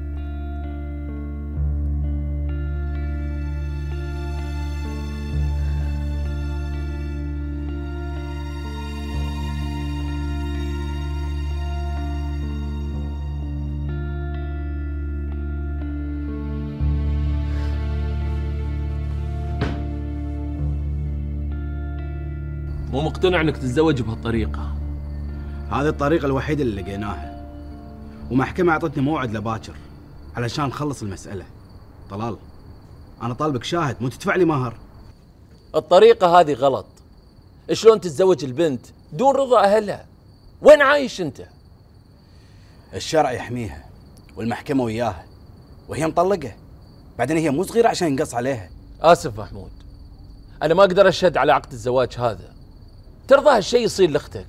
مو مقتنع انك تتزوج بهالطريقة؟ هذه الطريقة الوحيدة اللي لقيناها، ومحكمة أعطتني موعد لباكر علشان نخلص المسألة. طلال، أنا طالبك شاهد مو تدفع لي مهر. الطريقة هذه غلط. شلون تتزوج البنت دون رضا أهلها؟ وين عايش أنت؟ الشرع يحميها والمحكمة وياها، وهي مطلقة. بعدين هي مو صغيرة عشان ينقص عليها. آسف محمود، أنا ما أقدر أشهد على عقد الزواج هذا. ترضى هالشيء يصير لأختك؟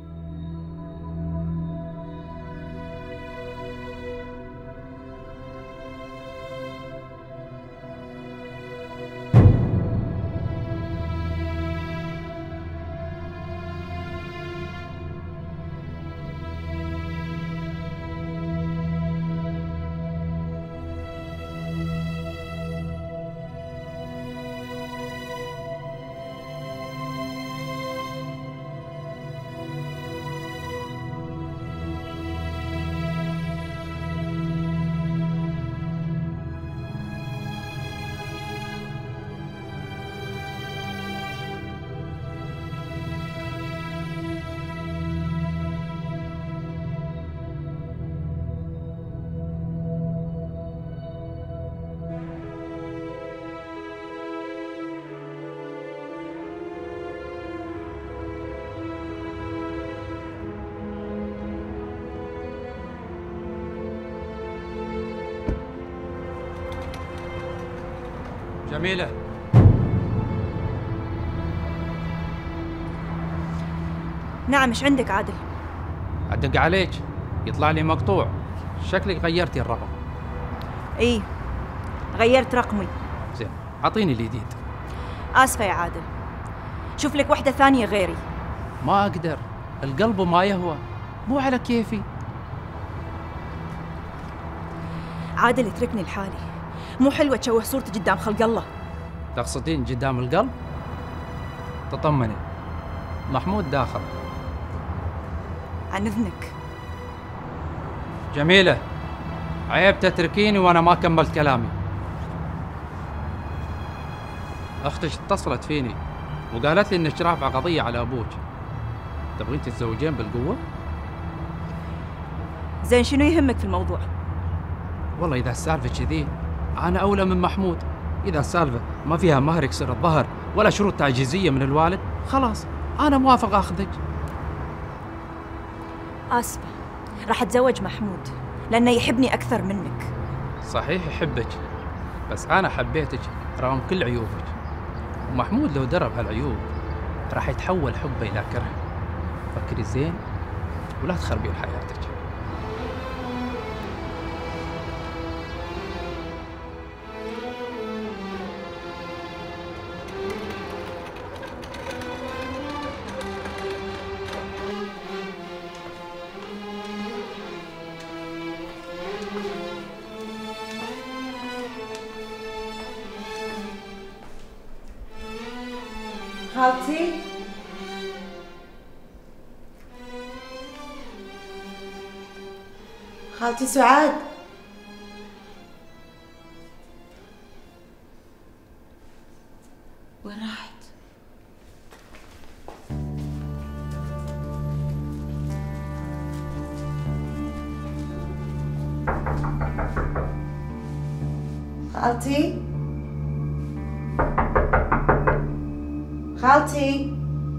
جميلة، نعم. ايش عندك عادل؟ أدق عليك يطلع لي مقطوع. شكلك غيرتي الرقم. ايه، غيرت رقمي. زين، أعطيني الجديد. آسفة يا عادل، شوف لك وحدة ثانية غيري. ما أقدر، القلب ما يهوى، مو على كيفي. عادل اتركني لحالي، مو حلوة تشوه صورتي قدام خلق الله. تقصدين قدام القلب؟ تطمني، محمود داخل. عن إذنك. جميلة، عيب تتركيني وأنا ما كملت كلامي. أختك اتصلت فيني وقالت لي إنك رافعة قضية على أبوك. تبغين تتزوجين بالقوة؟ زين، شنو يهمك في الموضوع؟ والله إذا السالفة كذي أنا أولى من محمود. إذا السالفة ما فيها مهر يكسر الظهر ولا شروط تعجيزية من الوالد، خلاص أنا موافق أخذك. آسفة، راح أتزوج محمود لأنه يحبني أكثر منك. صحيح يحبك، بس أنا حبيتك رغم كل عيوبك، ومحمود لو درب هالعيوب راح يتحول حبه إلى كره. فكري زين ولا تخربين حياتك. خالتي خالتي سعاد، وين راحت؟ خالتي خالتي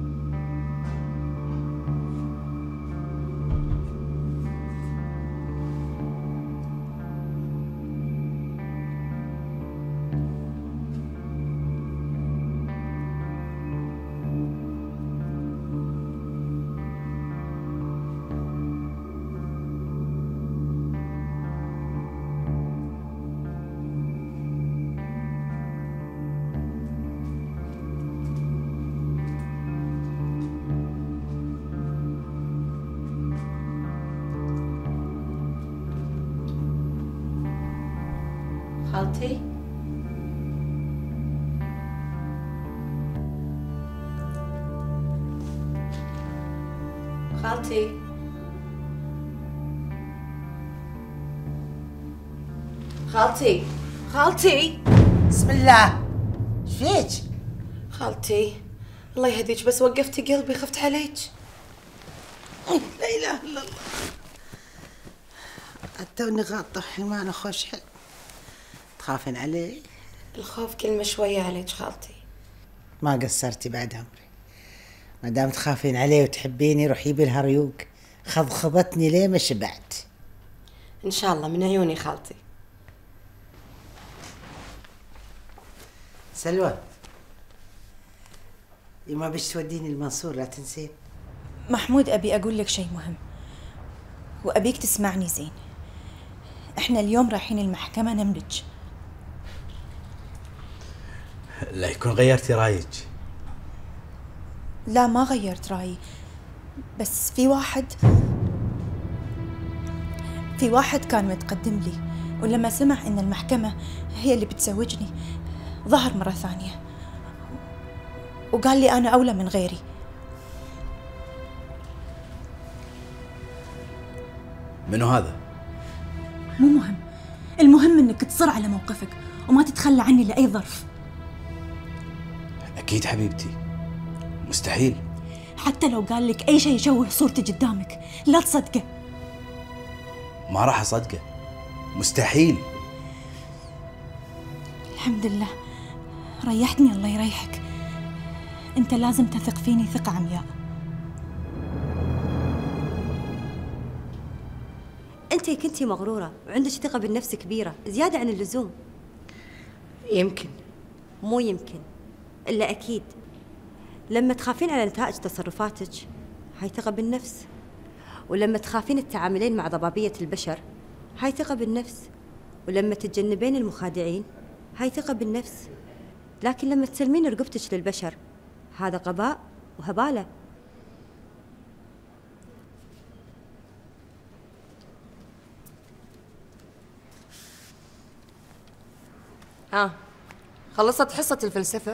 خالتي خالتي خالتي خالتي بسم الله، شفيك؟ خالتي الله يهديك، بس وقفتي قلبي، خفت عليك. لا اله الا الله، توني غاطه حمانه خوش حل. تخافين علي؟ الخوف كلمة شوية عليك خالتي. ما قصرتي بعد عمري، ما دام تخافين علي وتحبيني روحي بالها ريوق، خضخضتني ليه ما شبعت. إن شاء الله من عيوني خالتي. سلوى، ما بيش توديني المنصور لا تنسين. محمود، أبي أقول لك شيء مهم وأبيك تسمعني زين. إحنا اليوم رايحين المحكمة نملج. لا يكون غيرتي رايك. لا ما غيرت رأيي، بس في واحد كان متقدم لي، ولما سمع إن المحكمة هي اللي بتزوجني ظهر مرة ثانية وقال لي أنا أولى من غيري. منو هذا؟ مو مهم، المهم إنك تصر على موقفك وما تتخلى عني لأي ظرف. أكيد حبيبتي، مستحيل. حتى لو قال لك أي شيء يشوه صورتي قدامك لا تصدقه. ما راح أصدقه، مستحيل. الحمد لله ريحتني، الله يريحك. أنت لازم تثق فيني ثقة عمياء. أنت كنتي مغرورة وعندك ثقة بالنفس كبيرة زيادة عن اللزوم. يمكن. مو يمكن، إلا أكيد. لما تخافين على نتائج تصرفاتك هاي ثقة بالنفس، ولما تخافين التعاملين مع ضبابية البشر هاي ثقة بالنفس، ولما تتجنبين المخادعين هاي ثقة بالنفس. لكن لما تسلمين رقبتك للبشر هذا غباء وهبالة. خلصت حصة الفلسفة؟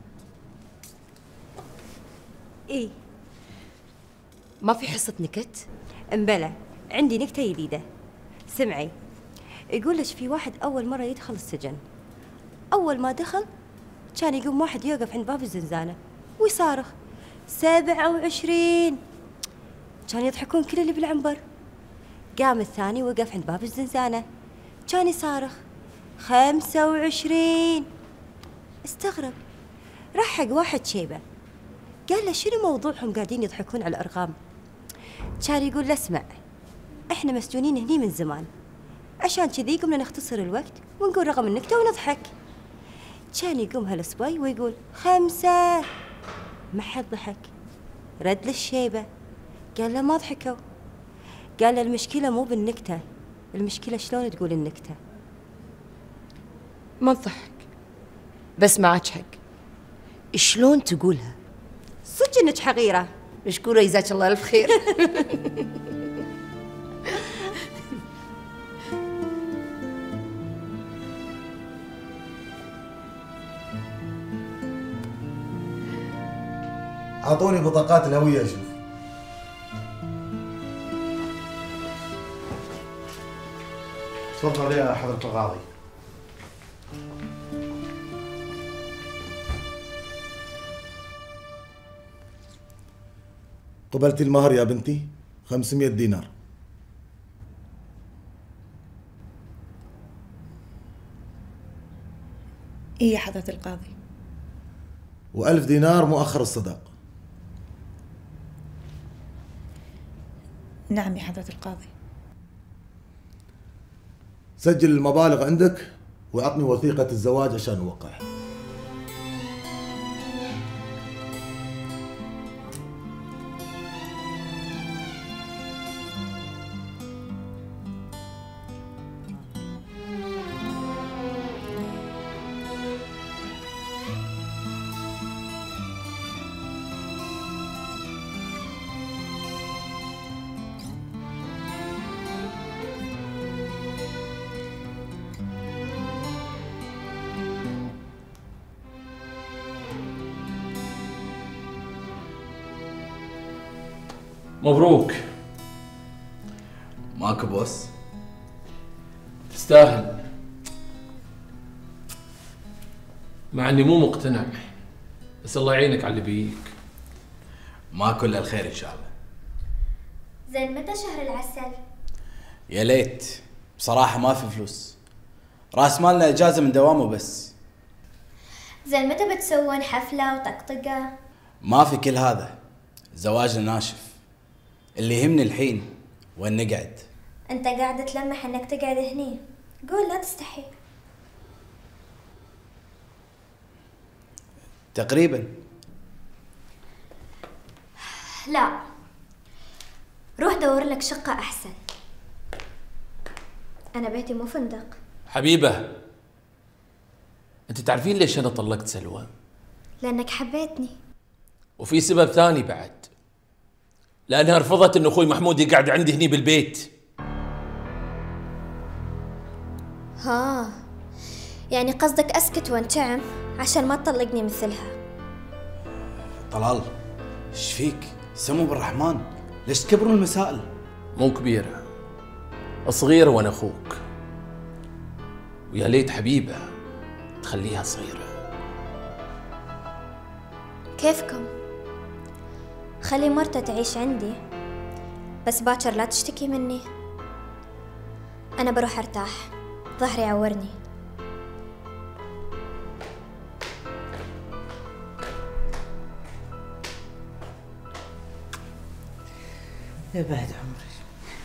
إيه. ما في حصة نكت؟ امبلا عندي نكتة جديدة. سمعي، يقول لك في واحد أول مرة يدخل السجن، أول ما دخل كان يقوم واحد يوقف عند باب الزنزانة ويصارخ 27. كان يضحكون كل اللي بالعنبر. قام الثاني وقف عند باب الزنزانة كان يصارخ 25. استغرب، راح حق واحد شيبة قال له شنو موضوعهم قاعدين يضحكون على الأرقام؟ كان يقول له اسمع، احنا مسجونين هني من زمان، عشان كذي قمنا نختصر الوقت ونقول رقم النكتة ونضحك. كان يقوم هالصبي ويقول 5. ما حد ضحك. رد للشيبة قال له ما ضحكوا. قال له المشكلة مو بالنكتة، المشكلة شلون تقول النكتة. ما تضحك، بس معك حق. شلون تقولها؟ صدق انك حقيرة. مشكورة، جزاك الله الف خير. اعطوني بطاقات الهويه اشوف. تفضل يا حضرة القاضي. قبلتي المهر يا بنتي 500 دينار. إيه يا حضرة القاضي. و1000 دينار مؤخر الصداق. نعم يا حضرة القاضي. سجل المبالغ عندك وأعطني وثيقة الزواج عشان نوقعها. مبروك. ماكو بوس. تستاهل، مع اني مو مقتنع، بس الله يعينك على اللي بيك. ماكو الا الخير ان شاء الله. زين متى شهر العسل؟ يا ليت بصراحه ما في فلوس، راس مالنا اجازه من دوامه بس. زين متى بتسوون حفله وطقطقه؟ ما في كل هذا، زواجنا ناشف. اللي يهمني الحين وين نقعد. انت قاعد تلمح انك تقعد هني، قول لا تستحي. تقريبا. لا، روح دور لك شقة احسن. انا بيتي مو فندق. حبيبة، انت تعرفين ليش انا طلقت سلوى؟ لانك حبيتني. وفي سبب ثاني بعد، لانها رفضت ان اخوي محمود يقعد عندي هني بالبيت. ها، يعني قصدك اسكت وانتعم عشان ما تطلقني مثلها. طلال ايش فيك؟ سمو بالرحمن، ليش تكبرون المسائل؟ مو كبيرة، صغيرة وانا اخوك، ويا ليت حبيبة تخليها صغيرة. كيفكم؟ خلي مرته تعيش عندي، بس باكر لا تشتكي مني. أنا بروح أرتاح، ظهري يعورني. يا بعد عمري،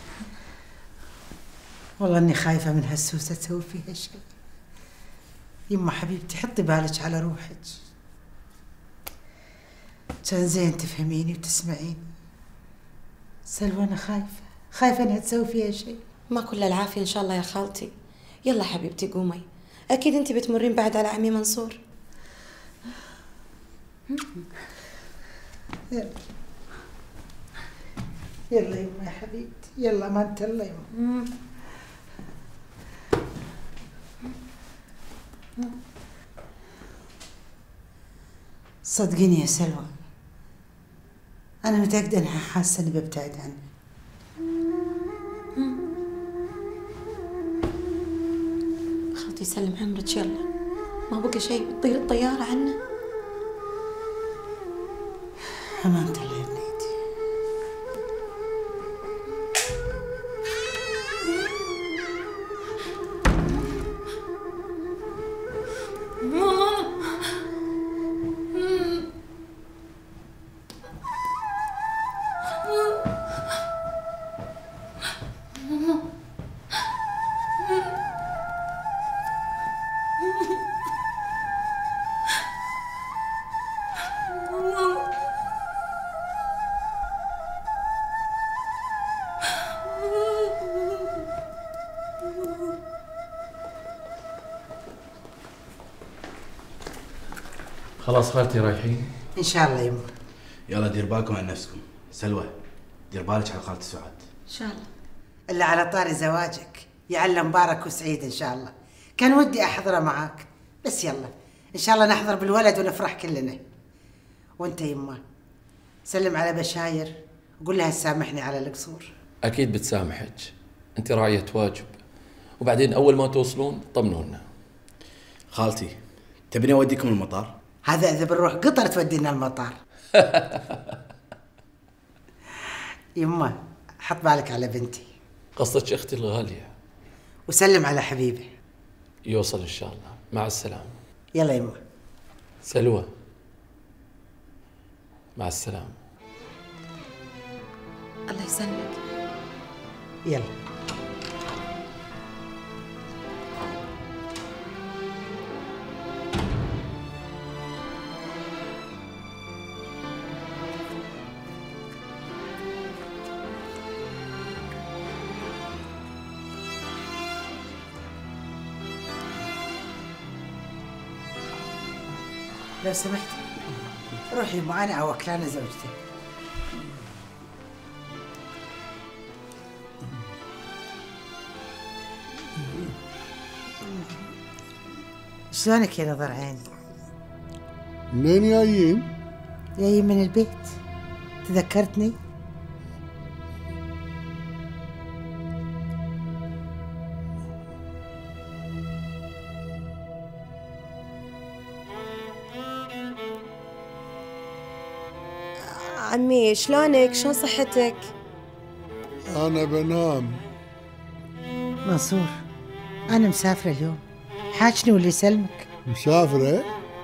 والله إني خايفة من هالسوسة تسوي فيها شيء. يما حبيبتي حطي بالك على روحك، كان زين تفهميني وتسمعيني. سلوى أنا خايفة إنها تسوي فيها شيء. ما كل العافية إن شاء الله يا خالتي. يلا حبيبتي قومي، أكيد أنت بتمرين بعد على عمي منصور. يلا يلا يما يا حبيبتي، يلا ما انت الله يما. صدقيني يا سلوى، أنا متأكدة إنها حاسة إني ببتعد عنها. خالتي سلم عمرك، يلا ما بقى شيء بتطير الطيارة عنا. أمانة الله يا بنيتي. خلاص خالتي رايحين؟ إن شاء الله يما. يلا دير بالكم على نفسكم. سلوى دير بالك على خالتي سعاد. إن شاء الله. إلا على طاري زواجك، يعلى مبارك وسعيد إن شاء الله. كان ودي أحضره معاك، بس يلا إن شاء الله نحضر بالولد ونفرح كلنا. وأنت يما سلم على بشاير وقول لها تسامحني على القصور. اكيد بتسامحك، انت راعية واجب. وبعدين اول ما توصلون طمنونا. خالتي تبيني اوديكم المطار؟ هذا اذا بنروح قطر تودينا المطار. يما حط بالك على بنتي. قصدك اختي الغالية. وسلم على حبيبي. يوصل ان شاء الله. مع السلامة. يلا يما. سلوى مع السلامة. الله يسلمك. يلا. لو سمحت روحي معانا او اكلانه زوجتي. شلونك يا نظر عيني؟ منين جايين؟ جايين من البيت. تذكرتني؟ عمي شلونك؟ شلون صحتك؟ أنا بنام. منصور أنا مسافرة اليوم، حاجني واللي يسلمك. مسافرة؟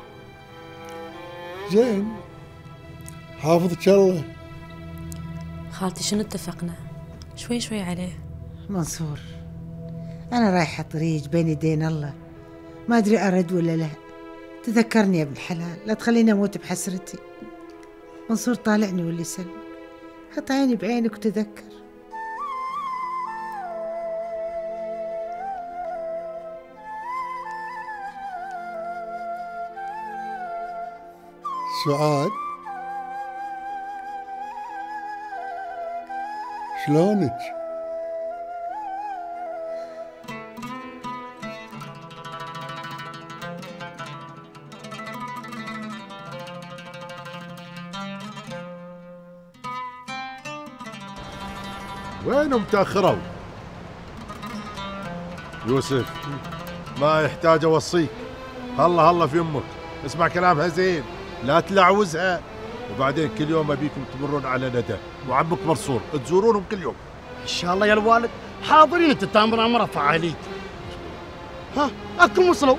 زين، حافظك الله. خالتي شنو اتفقنا؟ شوي شوي عليه. منصور أنا رايحة طريق بين يدين الله، ما أدري أرد ولا لا. تذكرني يا ابن الحلال، لا تخليني أموت بحسرتي. منصور طالعني واللي يسلمك، حط عيني بعينك وتذكر. سعاد شلونك؟ وينهم تأخروا؟ يوسف ما يحتاج أوصيك، هلا في أمك، اسمع كلامها زين، لا تلعوزها. وبعدين كل يوم أبيكم تمرون على ندى وعمك منصور تزورونهم كل يوم. إن شاء الله يا الوالد حاضرين. أنت تامر أمر فعاليت. ها أكم وصلوا؟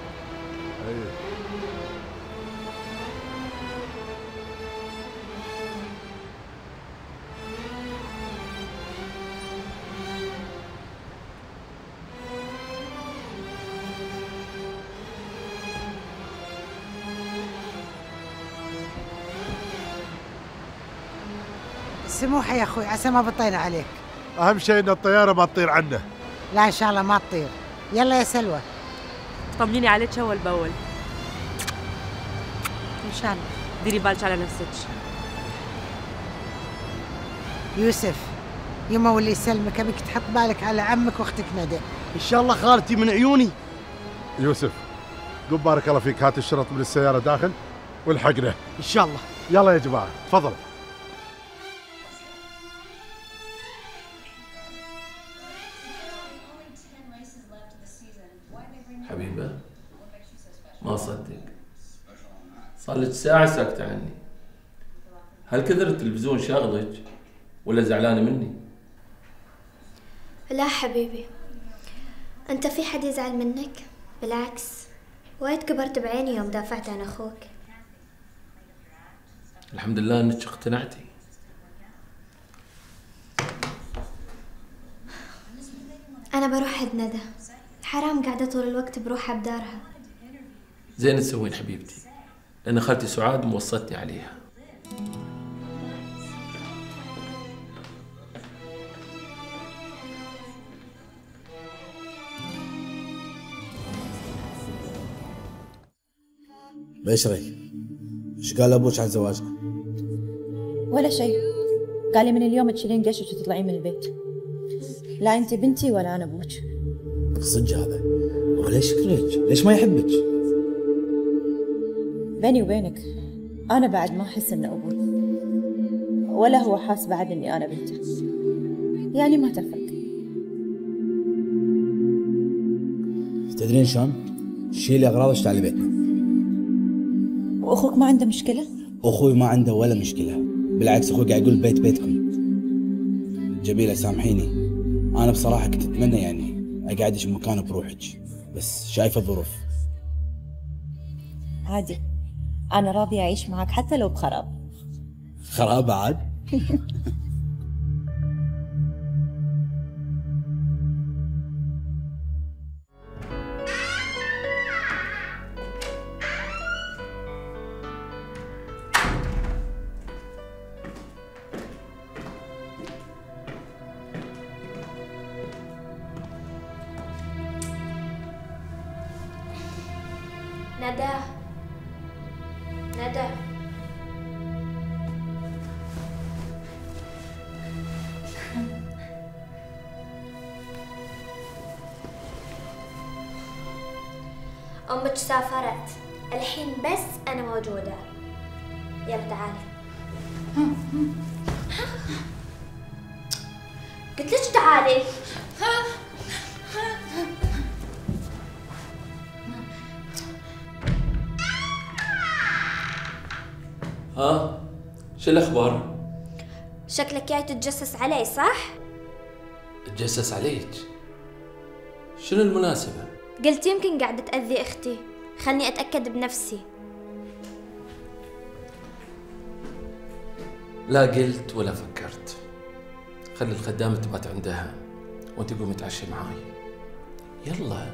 سموحة يا أخوي، عسى ما بطينا عليك. أهم شيء إن الطيارة ما تطير عنا. لا إن شاء الله ما تطير. يلا يا سلوى. طمنيني عليك أول بأول. إن شاء الله. ديري بالك على نفسك. يوسف يما واللي يسلمك أبيك تحط بالك على عمك وأختك ندى. إن شاء الله خالتي من عيوني. يوسف قم بارك الله فيك، هات الشرط من السيارة داخل والحقنا. إن شاء الله. يلا يا جماعة تفضل. حبيبة ما أصدق، صار لك ساعة ساكتة عني. هل كثر التلفزيون شاغلك ولا زعلانة مني؟ لا حبيبي، أنت في حد يزعل منك؟ بالعكس، وايد كبرت بعيني يوم دافعت عن أخوك. الحمد لله إنك اقتنعتي. أنا بروح عند ندى، حرام قاعدة طول الوقت بروحها بدارها. زين تسوين حبيبتي، لأن خالتي سعاد موصتني عليها. بشري ايش قال ابوك عن زواجنا؟ ولا شيء، قال لي من اليوم تشيلين قشك وتطلعين من البيت. لا انت بنتي ولا انا ابوك. صدق هذا؟ وليش يكرهك؟ ليش ما يحبك؟ بيني وبينك انا بعد ما احس انه ابوي. ولا هو حاس بعد إني أنا بنته، يعني ما تفرق. تدرين شلون؟ شيلي أغراضك تعالي بيتنا. وأخوك ما عنده مشكلة؟ أخوي ما عنده ولا مشكلة، بالعكس أخوي قاعد يقول بيتكم. جميلة سامحيني، أنا بصراحة كنت أتمنى يعني أقعدش بمكان بروحك، بس شايفة الظروف. عادي، أنا راضية أعيش معك حتى لو بخراب. خراب عاد؟ ندى ندى أمك سافرت، الحين بس أنا موجودة. يلا تعالي. قلت لك تعالي. ها؟ شو الأخبار؟ شكلك جاي تتجسس علي صح؟ اتجسس عليك؟ شنو المناسبة؟ قلت يمكن قاعدة تأذي أختي، خلني أتأكد بنفسي. لا قلت ولا فكرت. خلي الخدامة تبات عندها وانت قومي تعشي معاي. يلا.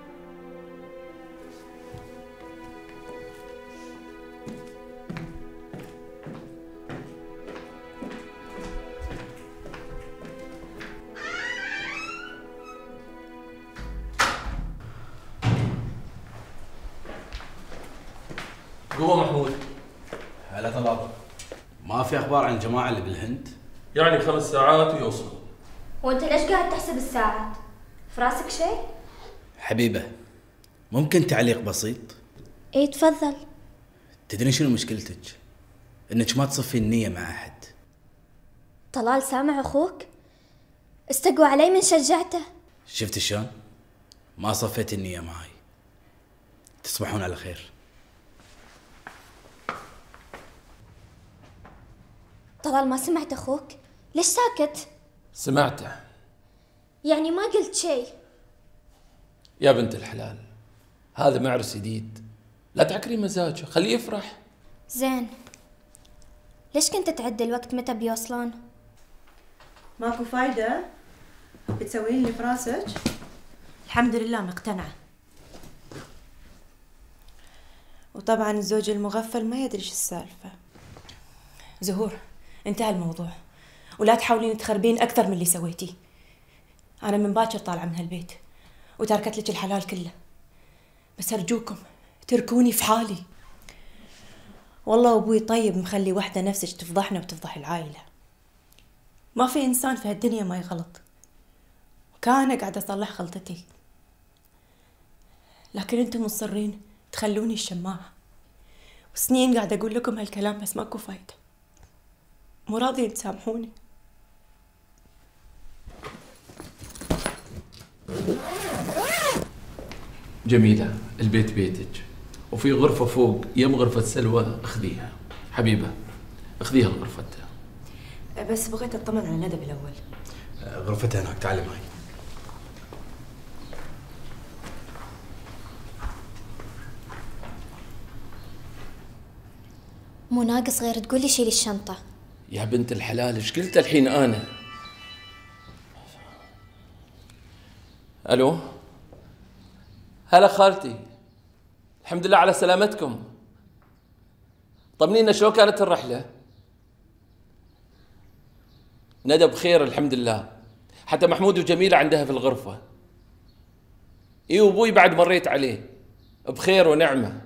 قوة محمود. هلا طلال. ما في اخبار عن الجماعه اللي بالهند؟ يعني 5 ساعات ويوصلوا. وانت ليش قاعد تحسب الساعات؟ في راسك شيء؟ حبيبه ممكن تعليق بسيط؟ ايه تفضل. تدرين شنو مشكلتك؟ انك ما تصفي النيه مع احد. طلال سامع اخوك؟ استقوى علي من شجعته. شفت شلون؟ ما صفيت النيه معي. تصبحون على خير. طلال ما سمعت اخوك؟ ليش ساكت؟ سمعته. يعني ما قلت شيء؟ يا بنت الحلال، هذا معرس جديد، لا تعكري مزاجه، خليه يفرح. زين، ليش كنت تعد الوقت متى بيوصلون؟ ماكو فايدة؟ بتسوين لي في راسك؟ الحمد لله مقتنعة. وطبعا الزوج المغفل ما يدري ايش السالفة. زهور، انتهى الموضوع، ولا تحاولين تخربين أكثر من اللي سويتيه. أنا من باكر طالعة من هالبيت وتركت لك الحلال كله، بس أرجوكم تركوني في حالي. والله أبوي طيب مخلي وحدة نفسك تفضحنا وتفضح العائلة. ما في إنسان في هالدنيا ما يغلط، وكان قاعدة أصلح غلطتي، لكن أنتم مصرين تخلوني الشماعة، وسنين قاعدة أقول لكم هالكلام بس ماكو فايدة. مو راضيين تسامحوني. جميلة، البيت بيتك، وفي غرفة فوق يم غرفة سلوى، اخذيها. حبيبة اخذيها الغرفة. بس بغيت أطمن على ندى بالأول. غرفتها هناك، تعالي معي. مو ناقص غير تقولي شيلي الشنطة. يا بنت الحلال ايش قلت الحين انا؟ الو، هلا خالتي، الحمد لله على سلامتكم. طمنينا شلون كانت الرحلة؟ ندى بخير الحمد لله، حتى محمود وجميلة عندها في الغرفة. اي وابوي بعد مريت عليه بخير ونعمة.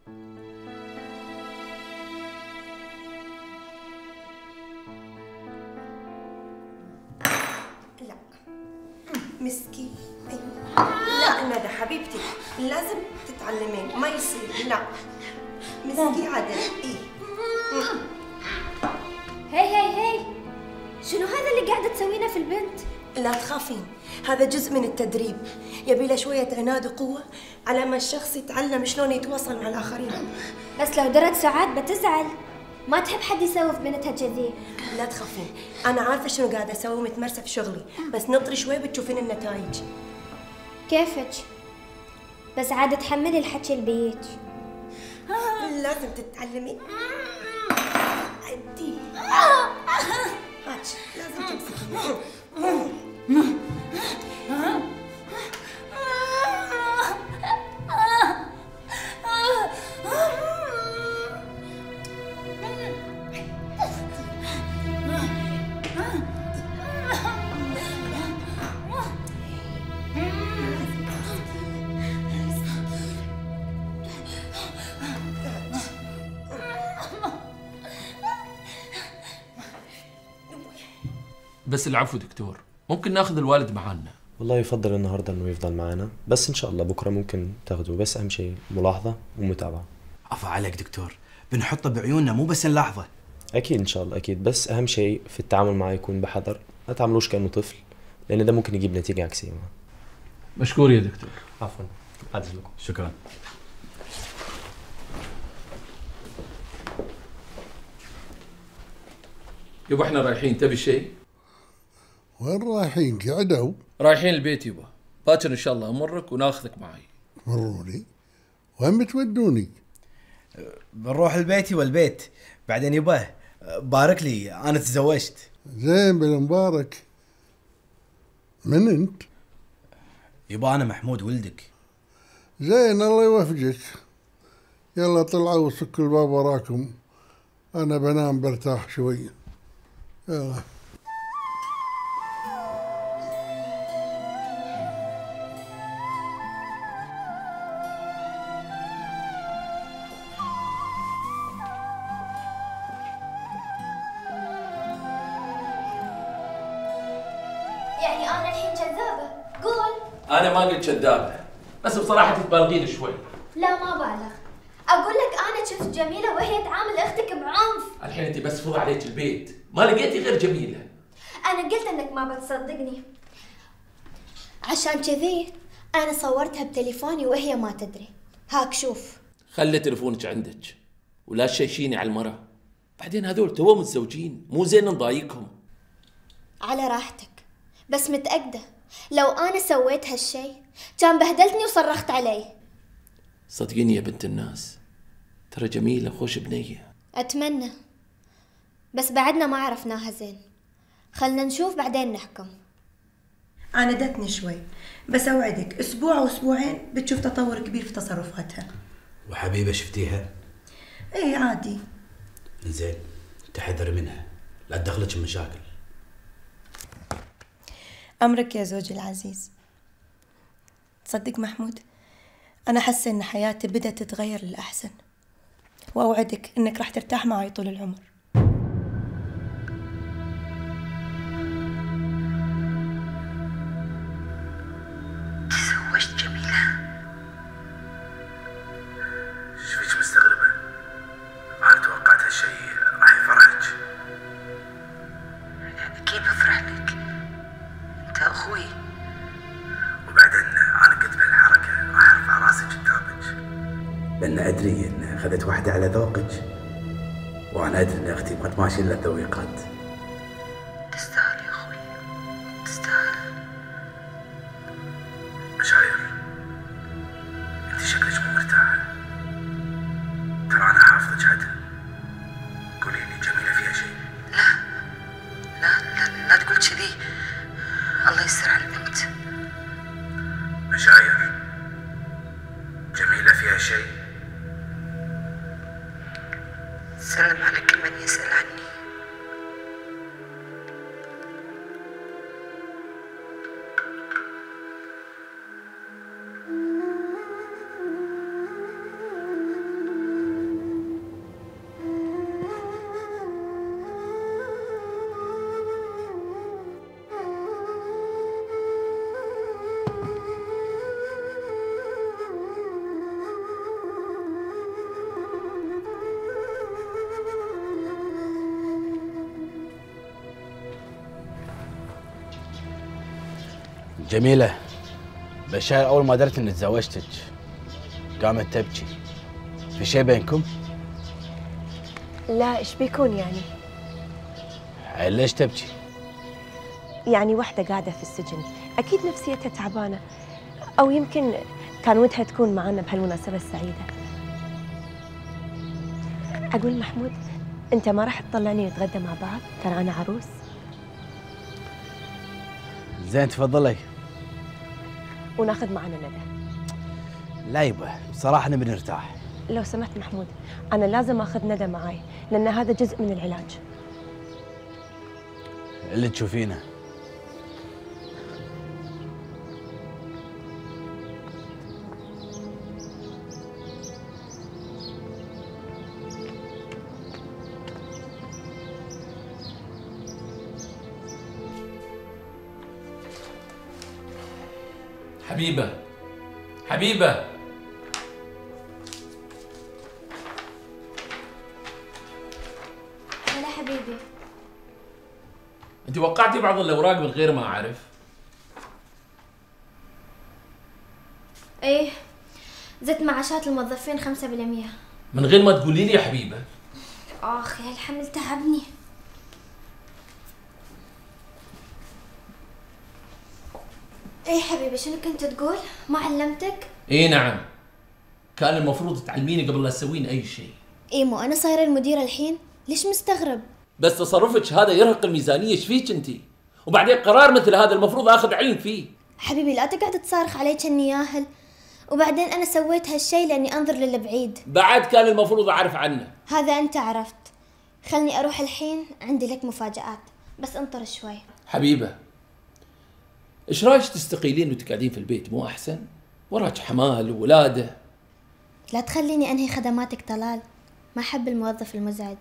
مسكين. لا ندى حبيبتي لازم تتعلمين، ما يصير. لا مسكي عدل. ايه هي شنو هذا اللي قاعدة تسوينه في البنت؟ لا تخافين، هذا جزء من التدريب، يبي له شوية عناد وقوة على ما الشخص يتعلم شلون يتواصل مع الآخرين. بس لو درت ساعات بتزعل، ما تحب حد يسوي في بنتها كذي. لا تخافين، أنا عارفة شنو قاعدة أسوي ومتمرسة في شغلي، بس نطري شوي بتشوفين النتائج. كيفك؟ بس عاد تحملي الحكي اللي بيك. لازم تتعلمي. عدي. هاك لازم تمسكي. بس العفو دكتور، ممكن ناخذ الوالد معانا؟ والله يفضل النهارده انه يفضل معنا، بس ان شاء الله بكره ممكن تاخذوه، بس اهم شيء ملاحظه ومتابعه. عفا عليك دكتور، بنحطه بعيوننا مو بس نلاحظه. اكيد ان شاء الله اكيد، بس اهم شيء في التعامل معه يكون بحذر، لا تعاملوش كانه طفل، لان ده ممكن يجيب نتيجه عكسيه معه. مشكور يا دكتور. عفوا، بعد اذنكم. شكرا. يبا احنا رايحين، تبي شيء؟ وين رايحين؟ قعدوا؟ رايحين البيت يبا، باكر ان شاء الله امرك وناخذك معي. مروني؟ وين بتودوني؟ بنروح البيت والبيت بعدين يبا بارك لي انا تزوجت. زين بالمبارك. من انت؟ يبا انا محمود ولدك. زين الله يوفقك. يلا طلعوا وسكوا الباب وراكم، انا بنام برتاح شوي. يلا. يعني أنا الحين كذابة؟ قول. انا ما قلت كذابه، بس بصراحه تبالغين شوي. لا ما بالغ، أقول لك أنا شفت جميلة وهي تعامل أختك بعنف. الحين انت بس فضى عليك البيت، ما لقيتي غير جميله. أنا قلت إنك ما بتصدقني، عشان كذي أنا صورتها بتليفوني وهي ما تدري. هاك شوف. خلي تليفونك عندك ولا تشيشيني على المرة، بعدين هذول توهم متزوجين، مو زين نضايقهم. على راحتك، بس متأكدة لو أنا سويت هالشي كان بهدلتني وصرخت علي. صدقيني يا بنت الناس، ترى جميلة خوش بنية. أتمنى، بس بعدنا ما عرفناها زين، خلنا نشوف بعدين نحكم. عاندتني شوي، بس أوعدك أسبوع أو أسبوعين بتشوف تطور كبير في تصرفاتها. وحبيبة شفتيها؟ إيه عادي. زين، تحذر منها لا تدخلك بمشاكل. أمرك يا زوجي العزيز. تصدق محمود، أنا حاسة إن حياتي بدأت تتغير للأحسن، وأوعدك إنك راح ترتاح معي طول العمر. تزوجت جميلة؟ شفيك مستغربة؟ أنا توقعت هالشي راح يفرحك. أكيد بفرح لك، أنت أخوي. وبعدين أنا قلت بهالحركة راح أرفع راسي قدامك، لأن أدري إن أخذت واحدة على ذوقك، وأنا أدري إن أختي ما تماشي إلا الذويقات. تستاهل يا أخوي، تستاهل. مشاير، أنت شكلك مو مرتاحة. ترى أنا حافظك عدل. قولي لي جميلة فيها شيء؟ لا تقول كذي، الله يستر على البنت. مشاير، جميلة فيها شيء؟ سلم على كل من يسأل عني. جميلة، بشاير أول ما درت إني تزوجتك قامت تبكي. في شيء بينكم؟ لا، إيش بيكون يعني؟ ليش تبكي؟ يعني واحدة قاعدة في السجن أكيد نفسيتها تعبانة، أو يمكن كان ودها تكون معنا بهالمناسبة السعيدة. أقول محمود، أنت ما راح تطلعني نتغدى مع بعض؟ ترى أنا عروس. زين تفضلي. وناخذ معنا ندى. لا يبا، بصراحة نبي نرتاح. لو سمحت محمود، أنا لازم أخذ ندى معاي لأن هذا جزء من العلاج. اللي تشوفينه. حبيبة حبيبة، هلا حبيبي. انت وقعتي بعض الاوراق من غير ما اعرف. ايه، زدت معاشات الموظفين 5%. من غير ما تقولي لي يا حبيبة. اخ يا الحمل تعبني. ايه حبيبي، شنو كنت تقول؟ ما علمتك؟ اي نعم، كان المفروض تعلميني قبل لا تسوين اي شيء. ايه، مو انا صايره المديره الحين؟ ليش مستغرب؟ بس تصرفك هذا يرهق الميزانية، ايش فيك انت؟ وبعدين قرار مثل هذا المفروض اخذ علم فيه. حبيبي لا تقعد تصارخ علي كأني ياهل. وبعدين انا سويت هالشيء لاني انظر للبعيد. بعد كان المفروض اعرف عنه. هذا انت عرفت. خلني اروح الحين، عندي لك مفاجآت، بس انطر شوي. حبيبة، ايش رايك تستقيلين وانت قاعدين في البيت؟ مو احسن؟ وراك حمال وولاده. لا تخليني انهي خدماتك طلال، ما احب الموظف المزعج.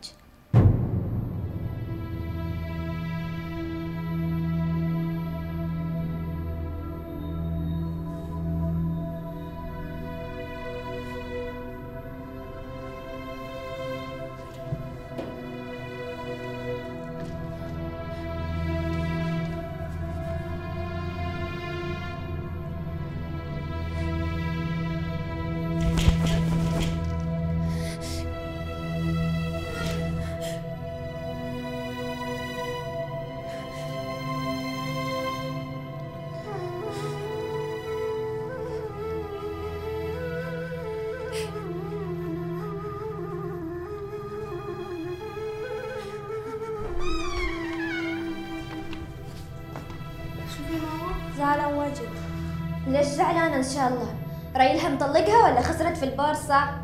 زعلان واجد. ليش زعلانة إن شاء الله؟ ريلها مطلقها ولا خسرت في البورصة؟